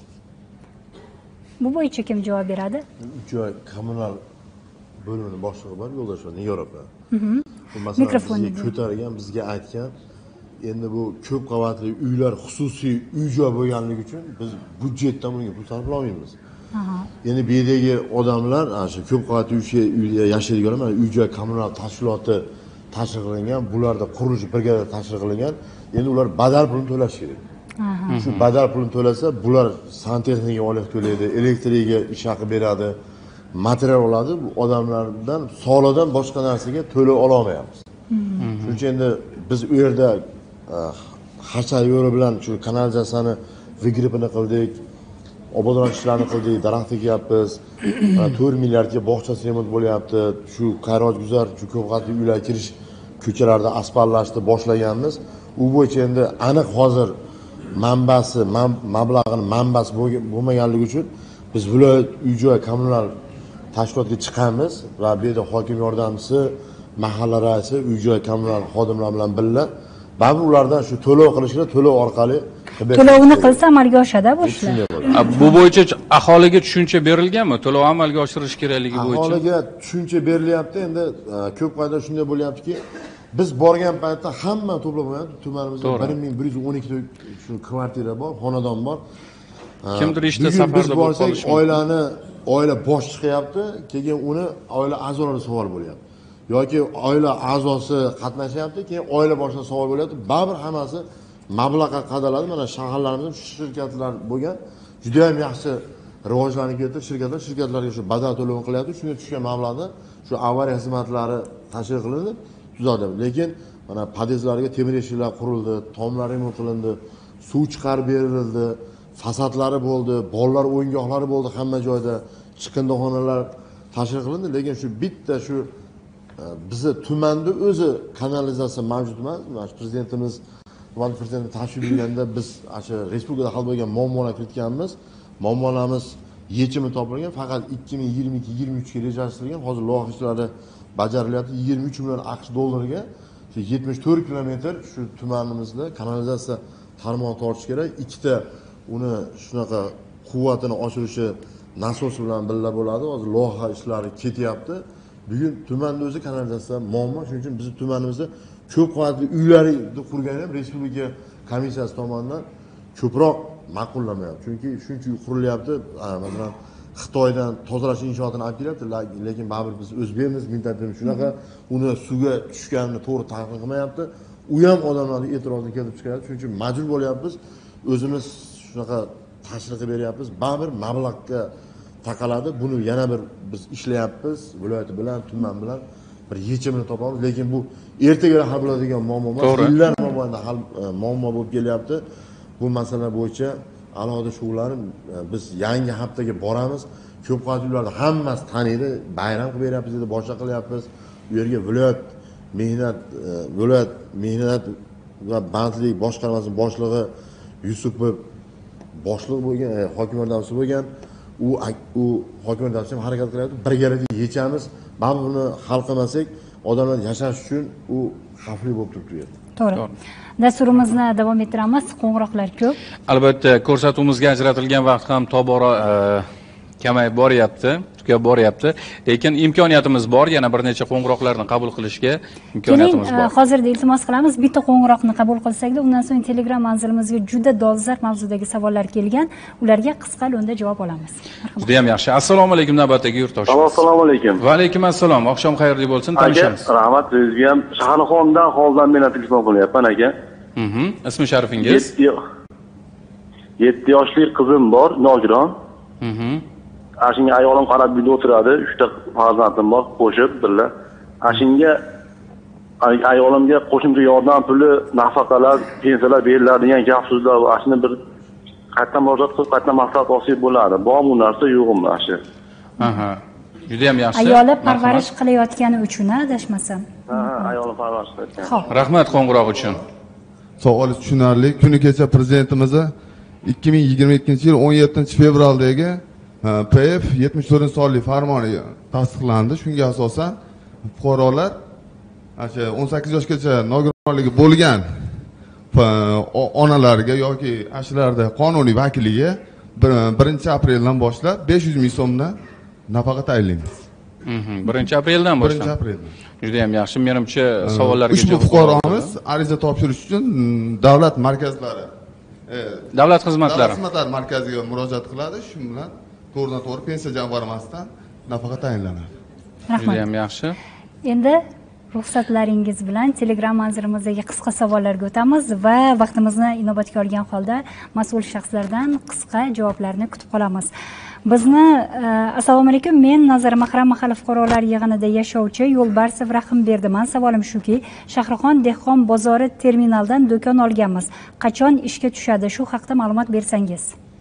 Bu bo'yicha kim javob beradi? Joy kommunal bo'limi boshlig'i bor, yo'ldosh Nigor opa. Mikrofonni ko'targan, bizga aytgan, endi bu ko'p qavatli uylar xususiy uy-joy bo'lganligi uchun biz budjetdan bunga pul sarflay olmaymiz. Endi bu yerdagi odamlar ana shu ko'p qavatli uyda yashaydiganlar, mana uy-joy kommunal tashkiloti tashkil qilingan, bularda qurilish brigada tashkil qilingan. Endi ular badal pulini to'lash kerak. Shu badal pulini to'lasa, bular santexnikaga olib to'laydi, elektriga ish haqi beradi, material oladi. Bu odamlardan soliqdan boshqa narsaga to'lay ola olmayapmiz. Shuning uchun endi biz u yerda harcha euro bilan shu kanalizatsiyani vigripini qildik, obodonlash ishlarini qildik, daraxt ekyapmiz. 4 milliardga bog'chasi remont bo'lyapti. Shu Qayrag'och Guzar, shu ko'p qavatli uylar kirish ko'chalarda asfaltlashni boshlaganmiz. U bo'yicha endi aniq hozir manbasi, mablag'ini manbasi bo'lmaganligi uchun biz viloyat uy-joy kommunal tashkilotga chiqamiz va bu yerda hokim yordamchisi, mahalla raisi, uy-joy kommunal xodimlar bilan birga baribir ulardan shu to'lov qilishni to'lov orqali to'lovni qilsa amalga oshadi bu ishlar. Bu bo'yicha aholiga tushuncha berilganmi? To'lov amalga oshirish kerakligi bo'yicha. Aholiga tushuncha berilyapti. Endi ko'p qayda shunday bo'lyaptiki, biz borgan paytda hamma to'plab qo'yadi. Tumanimizda 1112 ta shu kvartira bor, xonadon bor. Kimdir ishda safarda bo'lib qolishi mumkin. Oila bosh chiqyapti, keyin uni oila a'zolari savol bo'lyapti. Yoki oila a'zosi qatnashyapti, keyin oila boshida savol bo'lyapti. Baribir hammasi mablag'ga qadaladi. Mana shaharlarimizda shirkatlar bo'lgan, juda ham yaxshi rivojlanib ketdi. Shirkatlarga shu badal to'lov qilyapti. Shunga tushgan mablag'da shu avariya xizmatlari tashkil qilindi, tuzadi. Lekin mana podyezdlarga temir eshiklar qurildi, tomlar remont qilindi, suv chiqarib berildi, fasadlari bo'ldi, bolalar o'yingohlari bo'ldi hamma joyda, chiqindixonalar tashkil qilindi. Lekin shu bitta shu bizni tumanda o'zi kanalizatsiya mavjud emas. Mana prezidentimiz tuman prezidenti tashrif buyurganda biz o'sha respublikada hal bo'lgan muammolar kiritganmiz. Muammolarimiz yechimi topilgan, faqat 2022-23 ga rejalashtirilgan. Hozir loyiha ishlari bajarilyapti. 23 million AQSh dollariga 74 kilometr shu tumanimizda kanalizatsiya tarmog'i tortish kerak. Ikkita uni shunaqa quvvatini oshirishi nasos bilan birga bo'ladi. Hozir loyiha ishlari ketyapti. Bugun tumanda o'zi kanalizatsiya muammo. Shuning uchun bizning tumanimizda ko'p qavatli uylarni qurgan ham respublika komissiyasi tomonidan ko'proq ma'qullamayapti. Chunki shuncha uy qurilyapti. Masalan, Xitoydan tozalash inshootini olib kelyapti, lekin baribir biz o'zbekmiz, millatimiz shunaqa uni suvga tushganini to'g'ri tahlil qilmayapti. U ham odamlarning e'tirozini keltirib chiqaryapti. Shuning uchun majbur bo'lyapmiz. O'zimiz shunaqa tashriq berayapmiz. Baribir mablag'ga taqaladi. Buni yana bir biz ishlayapmiz. Viloyat bilan, tuman bilan bir yechimini topamiz. Lekin bu ertaga hal bo'ladigan muammo emas. Yillar mobaynida muammo bo'lib kelyapti. Bu masala bo'yicha alohida shug'ullanib biz yangi haftaga boramiz. Ko'p qavatli uylarni hammasi taniydi. Bayram qilib beryapmiz dedi, boshqa qilyapmiz. U yerga viloyat mehnat va bandlik boshqarmasi boshlig'i Yusupov boshliq bo'lgan, hokim yordamchisi bo'lgan. U hokim yordamchisi ham harakat qilyapti. Birgalikda yechamiz. Mana buni hal qilmasak, odamlar yashash uchun u xavfli bo'lib turibdi. To'g'ri. Dasturimizni davom ettiramiz. Qo'ng'iroqlar ko'p. Albatta, ko'rsatuvimizga ajratilgan vaqt ham tobora kamayib boryapti, tugab boryapti. Lekin imkoniyatimiz bor, yana bir necha qo'ng'iroqlarni qabul qilishga imkoniyatimiz bor. Hozirda iltimos qilamiz, bitta qo'ng'iroqni qabul qilsak-da, undan so'ng Telegram manzilimizga juda dolzarb mavzudagi savollar kelgan, ularga qisqa lo'nda javob olamiz. Juda ham yaxshi. Assalomu alaykum navbatdagi yurtdoshimiz. Assalomu alaykum. Va alaykum assalom. Oqshom xayrli bo'lsin. Tanishamiz. Rahmat, sizga ham Shahrixondan Xoldan men telefon qilyapman aka. Ismi sharifingiz? 7 yoshli qizim bor, nogiron. Ashunga ayolim qarab uyda o'tiradi, 3 ta farzandim bor, qo'shib birga. Ashunga ayolimga qo'shimcha yordam puli, nafaqalar, pensiyalar beriladi degan gap so'zlar bor. Ashuni bir qayerdan murojaat qilib, qayerdan maslahat olsak bo'ladi. Bormi bu narsa, yo'qmi ashi? Juda ham yaxshi. Ayoli parvarish qilayotgani uchun adashmasam. Ayolim parvarish qilayotgan. Rahmat qo'ng'iroq uchun. savol tushunarli. Kuni kecha prezidentimizni 2022 yil 17 fevraldagi PF 74-sonli farmoni tasdiqlandi. Shunga asosan fuqarolar 18 yoshgacha nogironligi bo'lgan onalarga yoki ashlarda qonuniy vakiliga 1-apreldan boshlab 500 ming so'mdan nafaqa tayinlaymiz. 1-apreldan boshlab. 1-apreldan. Juda ham yaxshi. Menimcha savollarga ushbu fuqaromiz ariza topshirish uchun davlat markazlari, davlat xizmatlari markaziga murojaat qiladi. Shu bilan to'g'ridan-to'g'ri pensiya jamg'armasidan nafaqa tayinlanadi. Juda ham yaxshi. Endi ruxsatlaringiz bilan Telegram manzilimizdagi qisqa savollarga o'tamiz va vaqtimizni inobatga olgan holda mas'ul shaxslardan qisqa javoblarni kutib qolamiz. Bizni assalomu alaykum, men Nazar Mahram mahalla fuqarolar yig'inida yashovchi Yo'lbarsov Rahimberdiman. Savolim shuki, Shahrixon dehqon bozori terminaldan do'kon olganmiz. Qachon ishga tushadi? Shu haqda ma'lumot bersangiz.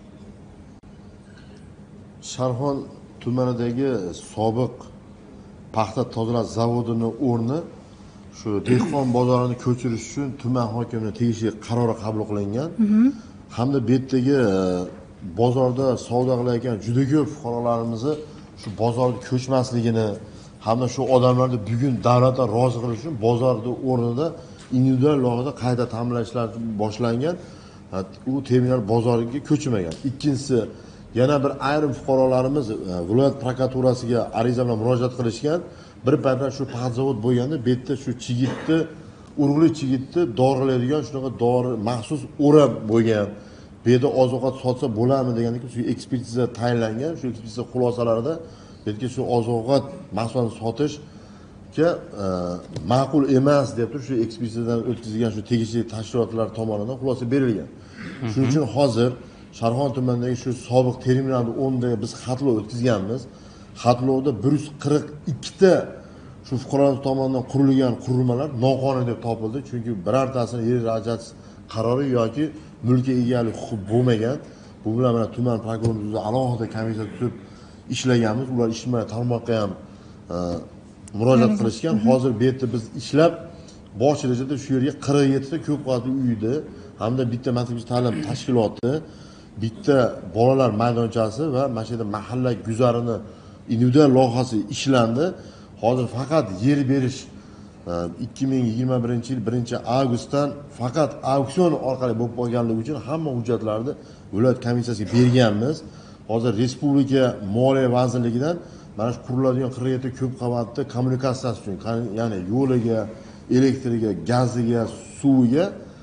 Sharxon tumanidagi sobiq paxta tozalash zavodining o'rni shu dehqon bozorini ko'chirish uchun tuman hokimining tegishli qarori qabul qilingan. Hamda bu yerdagi bozorda savdo qilayotgan juda ko'p fuqarolarimizni shu bozorga ko'chmasligini hamda shu odamlarni bugun davlatdan rozi qilish uchun bozorda o'rnida individual loyihada qayta ta'minlashlar boshlangan. U terminal bozoriga ko'chmagan. Ikkinchisi, yana bir ayrim fuqarolarimiz viloyat prokuraturasiga ariza bilan murojaat qilishgan. Bir paytlar shu paxta zavod bo'lganda, bu yerda shu chigitni, urug'li chigitni dorilaydigan shunaqa dori maxsus o'rab bo'lgan. Bu yerda oziq-ovqat sotsa bo'ladimi deganda shu ekspertiza tayinlangan. Shu ekspertiza xulosalarida bu yerga shu oziq-ovqat mahsulotini sotishga ma'qul emas deb turib shu ekspertizadan o'tkazilgan shu tegishli tashkilotlar tomonidan xulosa berilgan. Shuning uchun hozir Sharxon tumanidagi shu sobiq terminalni o'rnida biz xatlov o'tkazganmiz. Xatlovda 142 ta shu fuqarolar tomonidan qurilgan qurilmalar noqonuniy deb topildi. Chunki birortasini yer ajratish qarori yoki mulkka egalik huquqi bo'lmagan. Bu bilan mana tuman prokurorimiz alohida komissiya tuzib ishlaganmiz. Ular ijtimoiy tarmoqqa ham murojaat qilishgan. Hozir bu yerda biz ishlab bosh rejada shu yerga 47 ta ko'p qavatli uyni hamda bitta maktabgacha ta'lim tashkiloti, bitta bolalar maydonchasi va mana shu yerda mahalla guzarini individual loyihasi ishlandi. Hozir faqat yer berish 2021 yil 1-avgustdan faqat auksion orqali bo'lib qolganligi uchun hamma hujjatlarni viloyat komissiyasiga berganmiz. Hozir Respublika Moliya vazirligidan mana shu quriladigan 47 ko'p qavatli kommunikatsiyasi uchun, ya'ni yo'liga, elektriga, gaziga, suviga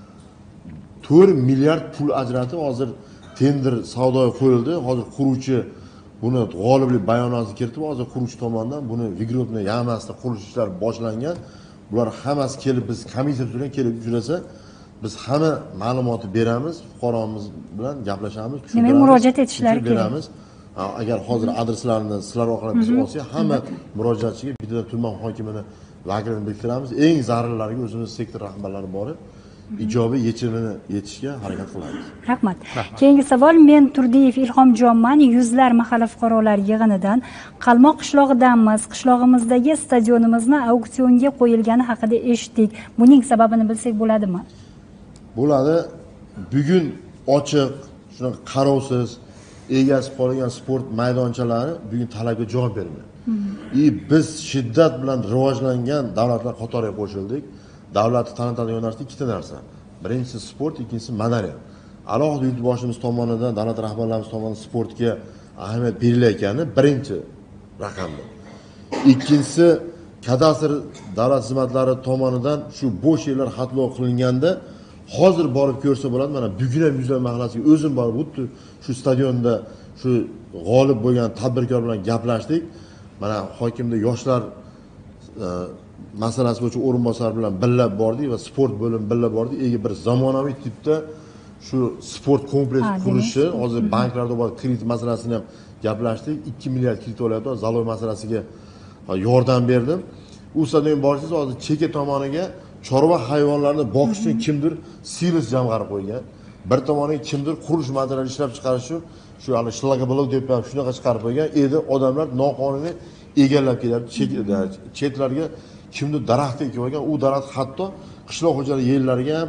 4 milliard pul ajratib hozir tender savdoga qo'yildi. Hozir quruvchi buni g'oliblik bayonotini kiritib, hozir quruvchi tomonidan buni Vigropni yamasida qurilish ishlari boshlangan. Bular hammasi kelib biz komissiya bilan kelib uchrasa, biz hamma ma'lumotni beramiz, fuqaromiz bilan gaplashamiz, demak murojaat etishlari kerak. Agar hozir adreslarni sizlar orqali biz olsak, hamma murojaatchiga bitta tuman hokimini vakilini bildiramiz. Eng zarurlariga o'zimiz sektor rahbarlari borib ijobiy yechimini yetishga harakat qilamiz. Rahmat. Keyingi savol, men Turdiyev Ilhomjonman, yuzlar mahalla fuqarolar yig'inidan Qalmoq qishlog'idanmiz. Qishlog'imizdagi stadionimizni auksionga qo'yilgani haqida eshitdik. Buning sababini bilsak bo'ladimi? Bo'ladi. Bugun ochiq, shuna qarovsiz, egasi qolgan sport maydonchalari bugun talabga javob bermaydi. Biz shiddat bilan rivojlangan davlatlar qatoriga qo'shildik. Davlatni tanitadigan narsa ikkita narsa. Birinchisi sport, ikkinchisi madaniyat. Alohida yurtboshimiz tomonidan, davlat rahbarlarimiz tomonidan sportga ahamiyat berilayotgani birinchi raqamda. Ikkinchisi kadastr davlat xizmatlari tomonidan shu bo'sh yerlar xatlov qilinganda hozir borib ko'rsa bo'ladi. Mana bugun ham Yuzlar mahallasiga o'zim borib o'tdi. Shu stadionda shu g'olib bo'lgan tadbirkor bilan gaplashdik. Mana hokimda yoshlar masalasi bo'yicha o'rinbosar bilan birga bordik va sport bo'limi birga bordik. Bir zamonaviy tipda shu sport kompleksi qurishi, hozir banklarda bor kredit masalasini ham gaplashdik. 2 milliard kredit olyapti. Zaloy masalasiga yordam berdim. U stadion borsangiz hozir cheka tomoniga chorva hayvonlarni boqish uchun kimdir silos jamg'arib qo'ygan. Bir tomoniga kimdir qurilish materiali ishlab chiqarish uchun shu hali shlaga blok deb shunaqa chiqarib qo'ygan edi. Odamlar noqonuniy egallab kelyapti. Chetlarga kimdir daraxt ekib qo'ygan. U daraxt hatto qishloq xo'jaligi yerlariga ham,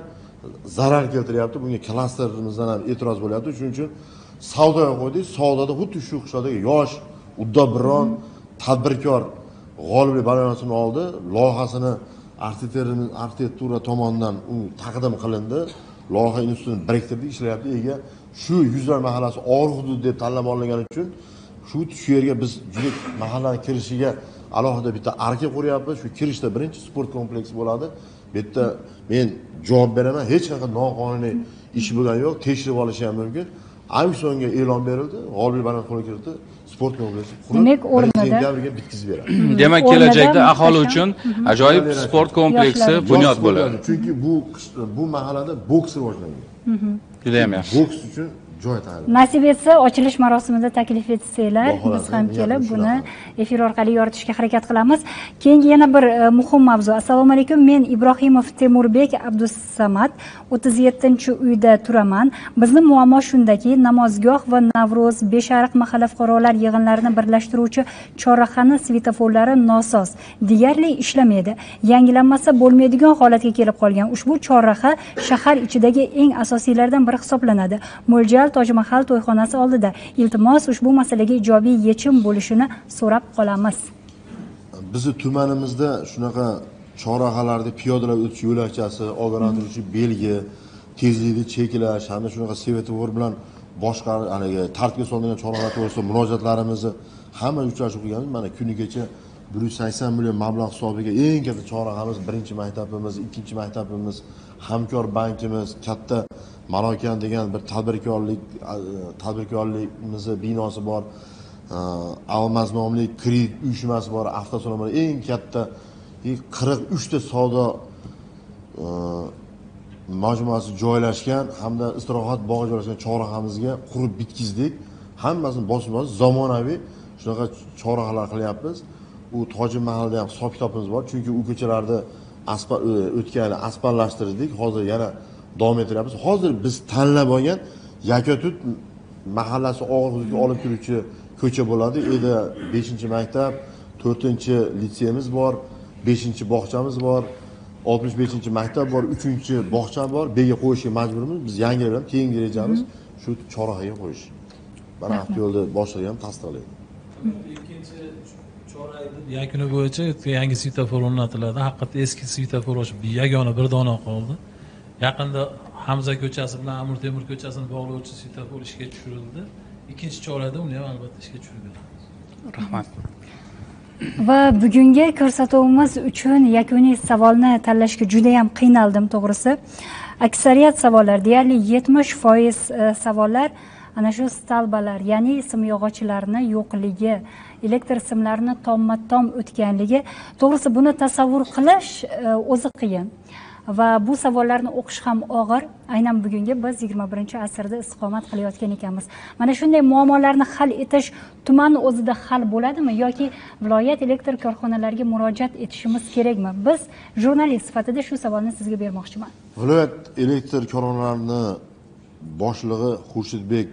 zarar keltiryapti. Bunga klasterimizdan ham e'tiroz bo'lyapti. Shuning uchun savdoga qo'ydik. Savdoda xuddi shu qishloqdagi yosh, uddaburon, tadbirkor g'oliblik bayonotini oldi. Loyihasini arxitektura tomonidan taqdim qilindi. Loyiha institutini biriktirdik, ishlayapti. Ega shu Yuzlar mahallasi og'ir hudud deb tanlab olingani uchun shu yerga biz juda mahallaning kirishiga alohida bitta arka quryapmiz. Shu kirishda birinchi sport kompleksi bo'ladi. Bu yerda men javob beraman, hech qanaqa noqonuniy ish bo'lgani yo'q, tekshirib olish ham mumkin. Auksionga e'lon berildi, g'oliblik bayonoti qo'lga kiritdi, sport kompleksi qurib, demak o'rnida bitkazib beradi. Demak, kelajakda aholi uchun ajoyib sport kompleksi bunyod bo'ladi. Chunki bu mahallada boks rivojlangan. Juda ham yaxshi. Boks uchun joy tayyor. Nasib etsa, ochilish marosimida taklif etsanglar, biz ham kelib buni efir orqali yoritishga harakat qilamiz. Keyingi yana bir muhim mavzu. Assalomu alaykum. Men Ibrohimov Temurbek Abdusamad 37-uyda turaman. Bizning muammo shundaki, namozgoh va Navro'z, Beshariq mahalla fuqarolar yig'inlarini birlashtiruvchi chorrahani svetoforlari nosoz, deyarli ishlamaydi. Yangilanmasa bo'lmaydigan holatga kelib qolgan. Ushbu chorraha shahar ichidagi eng asosiylardan biri hisoblanadi. Mo'ljal Tojmahal to'yxonasi oldida. Iltimos, ushbu masalaga ijobiy yechim bo'lishini so'rab qolamiz. Bizni tumanimizda shunaqa chorrahalarda piyodalar o'tish yo'lakchasi, ogohlantiruvchi belgi, tezlikni cheklash, hamda shunaqa svetofor bilan boshqa haligi tartibga solingan chorrahalar to'g'risida murojaatlarimizni hamma uchrashuv qilganmiz. Mana kunigacha 180 million mablag' hisobiga eng katta chorrahamiz, birinchi maktabimiz, ikkinchi maktabimiz, hamkor bankimiz, katta Malokan degan bir tadbirkorligimiz binosi bor. Almaz nomli kredit uyushmasi bor, avtosalonlar eng katta 43 ta savdo majmuasi joylashgan hamda istirohat bog'i joylashgan chorrahamizga qurib bitkizdik. Hammasini bosib zamonaviy shunaqa chorrahalar qilyapmiz. U Tojim mahallada ham hisob-kitobimiz bor, chunki u ko'chalarda o'tganini asfaltlashtirdik. Hozir yana davom ettiryapmiz. Hozir biz tanlab olgan Yakotut mahallasi og'ir hududga olib kiruvchi ko'cha bo'ladi. Eda 5-maktab, 4-litseyimiz bor, 5-bog'chamiz bor, 65-maktab bor, 3-bog'cha bor. Bega qo'yishga majburmiz. Biz yangilaymiz, keyingi rejamiz shu chorrahaga qo'yish. Mana avtoyo'lda boshlig'i ham tasdiqlaydi. Ikkinchi chorakda yakuni bo'yicha yangi svetofor o'rnatiladi. Haqiqatda eski svetofor yagona bir dona qoldi. Yaqinda Hamza ko'chasi bilan Amir Temur ko'chasini bog'lovchi svetofor ishga tushirildi. Ikkinchi chorakda uni ham albatta ishga tushiramiz. Rahmat. Va bugungi ko'rsatuvimiz uchun yakuniy savolni tanlashga juda ham qiynaldim to'g'risi. Aksariyat savollar, deyarli 70% savollar ana shu stalbalar, ya'ni simyog'ochlarni yo'qligi, elektr simlarini tomma-tom o'tganligi. To'g'risi buni tasavvur qilish o'zi qiyin. Va bu savollarni o'qish ham og'ir. Aynan bugungi biz 21-asrda istiqomat qilayotgan ekanmiz. Mana shunday muammolarni hal etish tuman o'zida hal bo'ladimi yoki viloyat elektr korxonalariga murojaat etishimiz kerakmi? Biz jurnalist sifatida shu savolni sizga bermoqchiman. Viloyat elektr korxonalarini boshlig'i Xurshidbek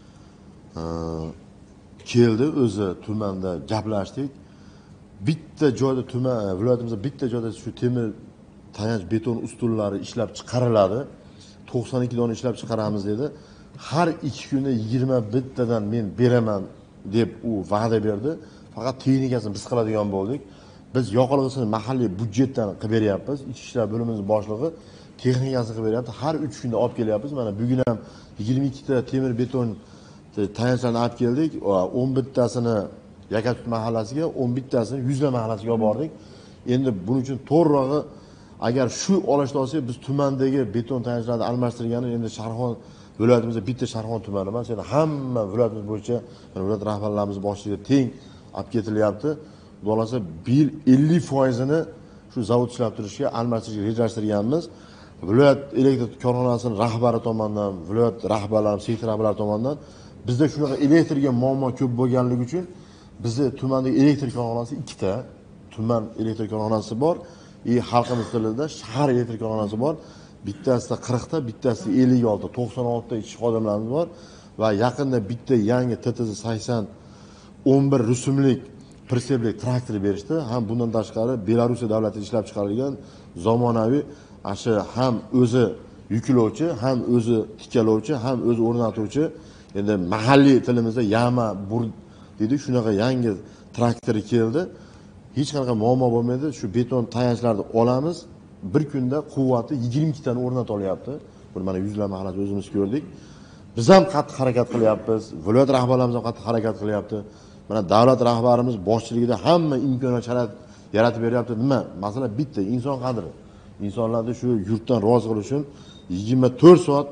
keldi, o'zi tumanda gaplashdik. Bitta joyda viloyatimizda bitta joyda shu temir tayanch beton ustunlari ishlab chiqariladi. 92 dona ishlab chiqaramiz dedi. Har 2 kunda 21 tadan men beraman deb u va'da berdi. Faqat texnikasini biz qiladigan bo'ldik. Biz yoqilg'isini mahalliy budjetdan qilib beryapmiz. Ichki ishlar bo'limimiz boshlig'i texnikasini qilib beryapti. Har 3 kunda olib kelyapmiz. Mana bugun ham 22 ta temir beton tayanchlarni olib keldik. 11 tasini Yakotut mahallasiga, 11 tasini Yuzlar mahallasiga olib bordik. Endi buning uchun to'g'rirog'i agar shu olishni olsak, biz tumandagi beton tayanchlarni almashtirgani endi Sharxon viloyatimizda bitta Sharxon tumani emas, endi hamma viloyatimiz bo'yicha viloyat rahbarlarimiz boshlig'iga teng olib ketilyapti. Bo'lmasa 50%ni shu zavod ishlab turishga almashtirishga rejalashtirganmiz. Viloyat elektr korxonasining rahbari tomonidan, viloyat rahbarlari, sektor rahbarlari tomonidan bizda shunaqa elektrga muammo ko'p bo'lganligi uchun bizni tumandagi elektr korxonasi 2 ta tuman elektr korxonasi bor. Xalqimiz tilida shahar elektr korxonasi bor. Bittasida 40 ta, bittasida 56, 96 ta ishchi xodimlarimiz bor va yaqinda bitta yangi TTZ 80 11 rusumlik pritsepli traktor berishdi. Ham bundan tashqari Belarus davlati ishlab chiqarilgan zamonaviy ham o'zi yuklovchi, ham o'zi tikkalovchi, ham o'zi o'rnatuvchi, endi mahalliy tilimizda yama bur deydi, shunaqa yangi traktor keldi. Hech qanaqa muammo bo'lmaydi. Shu beton tayanchlarni olamiz. Bir kunda quvvati 22 tani o'rnata olyapti. Buni mana yuzlab mahallada o'zimiz ko'rdik. Biz ham qattiq harakat qilyapmiz. Viloyat rahbarlarimiz ham qattiq harakat qilyapti. Mana davlat rahbarimiz boshchiligida hamma imkoniyat sharoit yaratib beryapti. Nima? Masala bitta, inson qadri. İnsanlarni shu yurtdan rozi qilish uchun 24 soat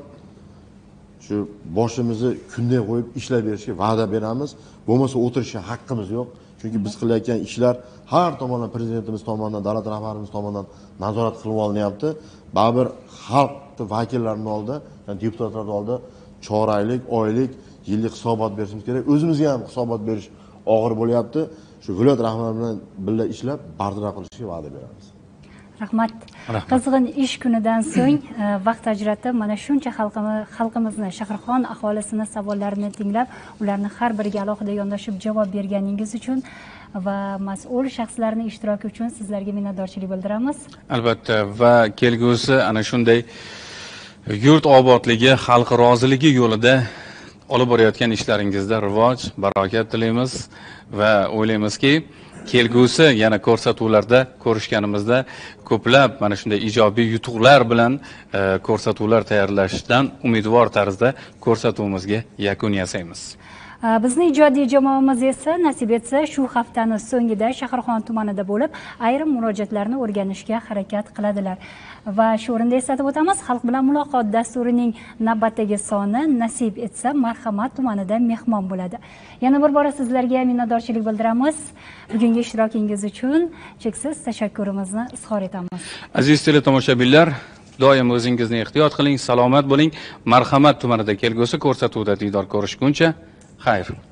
shu boshimizni kunday qo'yib ishlab berishga va'da beramiz. Bo'lmasa o'tirishga haqqimiz yo'q. Chunki biz qilayotgan ishlar har tomondan prezidentimiz tomonidan, davlat rahbarimiz tomonidan nazorat qilib olinyapti. Baribir xalq vakillarini oldida, ya'ni deputatlar oldida choraylik, oylik, yillik hisobot berishimiz kerak. O'zimizga ham hisobot berish og'ir bo'lyapti. Shu viloyat rahbari bilan birga ishlab bartaraf qilishga va'da beramiz. Rahmat. Qizg'in ish kunidan so'ng vaqt ajratib mana shuncha xalqimizni, Shahrixon aholisini savollarini tinglab, ularni har biriga alohida yondashib javob berganingiz uchun va mas'ul shaxslarning ishtiroki uchun sizlarga minnatdorchilik bildiramiz. Albatta, va kelgusi ana shunday yurt obodligi, xalq roziligi yo'lida olib borayotgan ishlaringizda rivoj, barokat tilaymiz va o'ylaymizki, kelgusi yana ko'rsatuvlarda ko'rishganimizda ko'plab mana shunday ijobiy yutuqlar bilan ko'rsatuvlar tayyorlashdan umidvor tarzda ko'rsatuvimizga yakun yasaymiz. Bizni ijodiy jamoamiz esa nasib etsa shu haftani so'ngida Shahrixon tumanida bo'lib, ayrim murojaatlarni o'rganishga harakat qiladilar. Va shu o'rinda eslatib o'tamiz, Xalq bilan muloqot dasturining navbatdagi soni nasib etsa Marhamat tumanida mehmon bo'ladi. Yana bir bora sizlarga minnatdorchilik bildiramiz. Bugungi ishtirokingiz uchun cheksiz tashakkurimizni izhor etamiz. Aziz teletomoshabinlar, doim o'zingizni ehtiyot qiling, salomat bo'ling. Marhamat tumanida kelgusi ko'rsatuvda diydor ko'rishguncha xayr.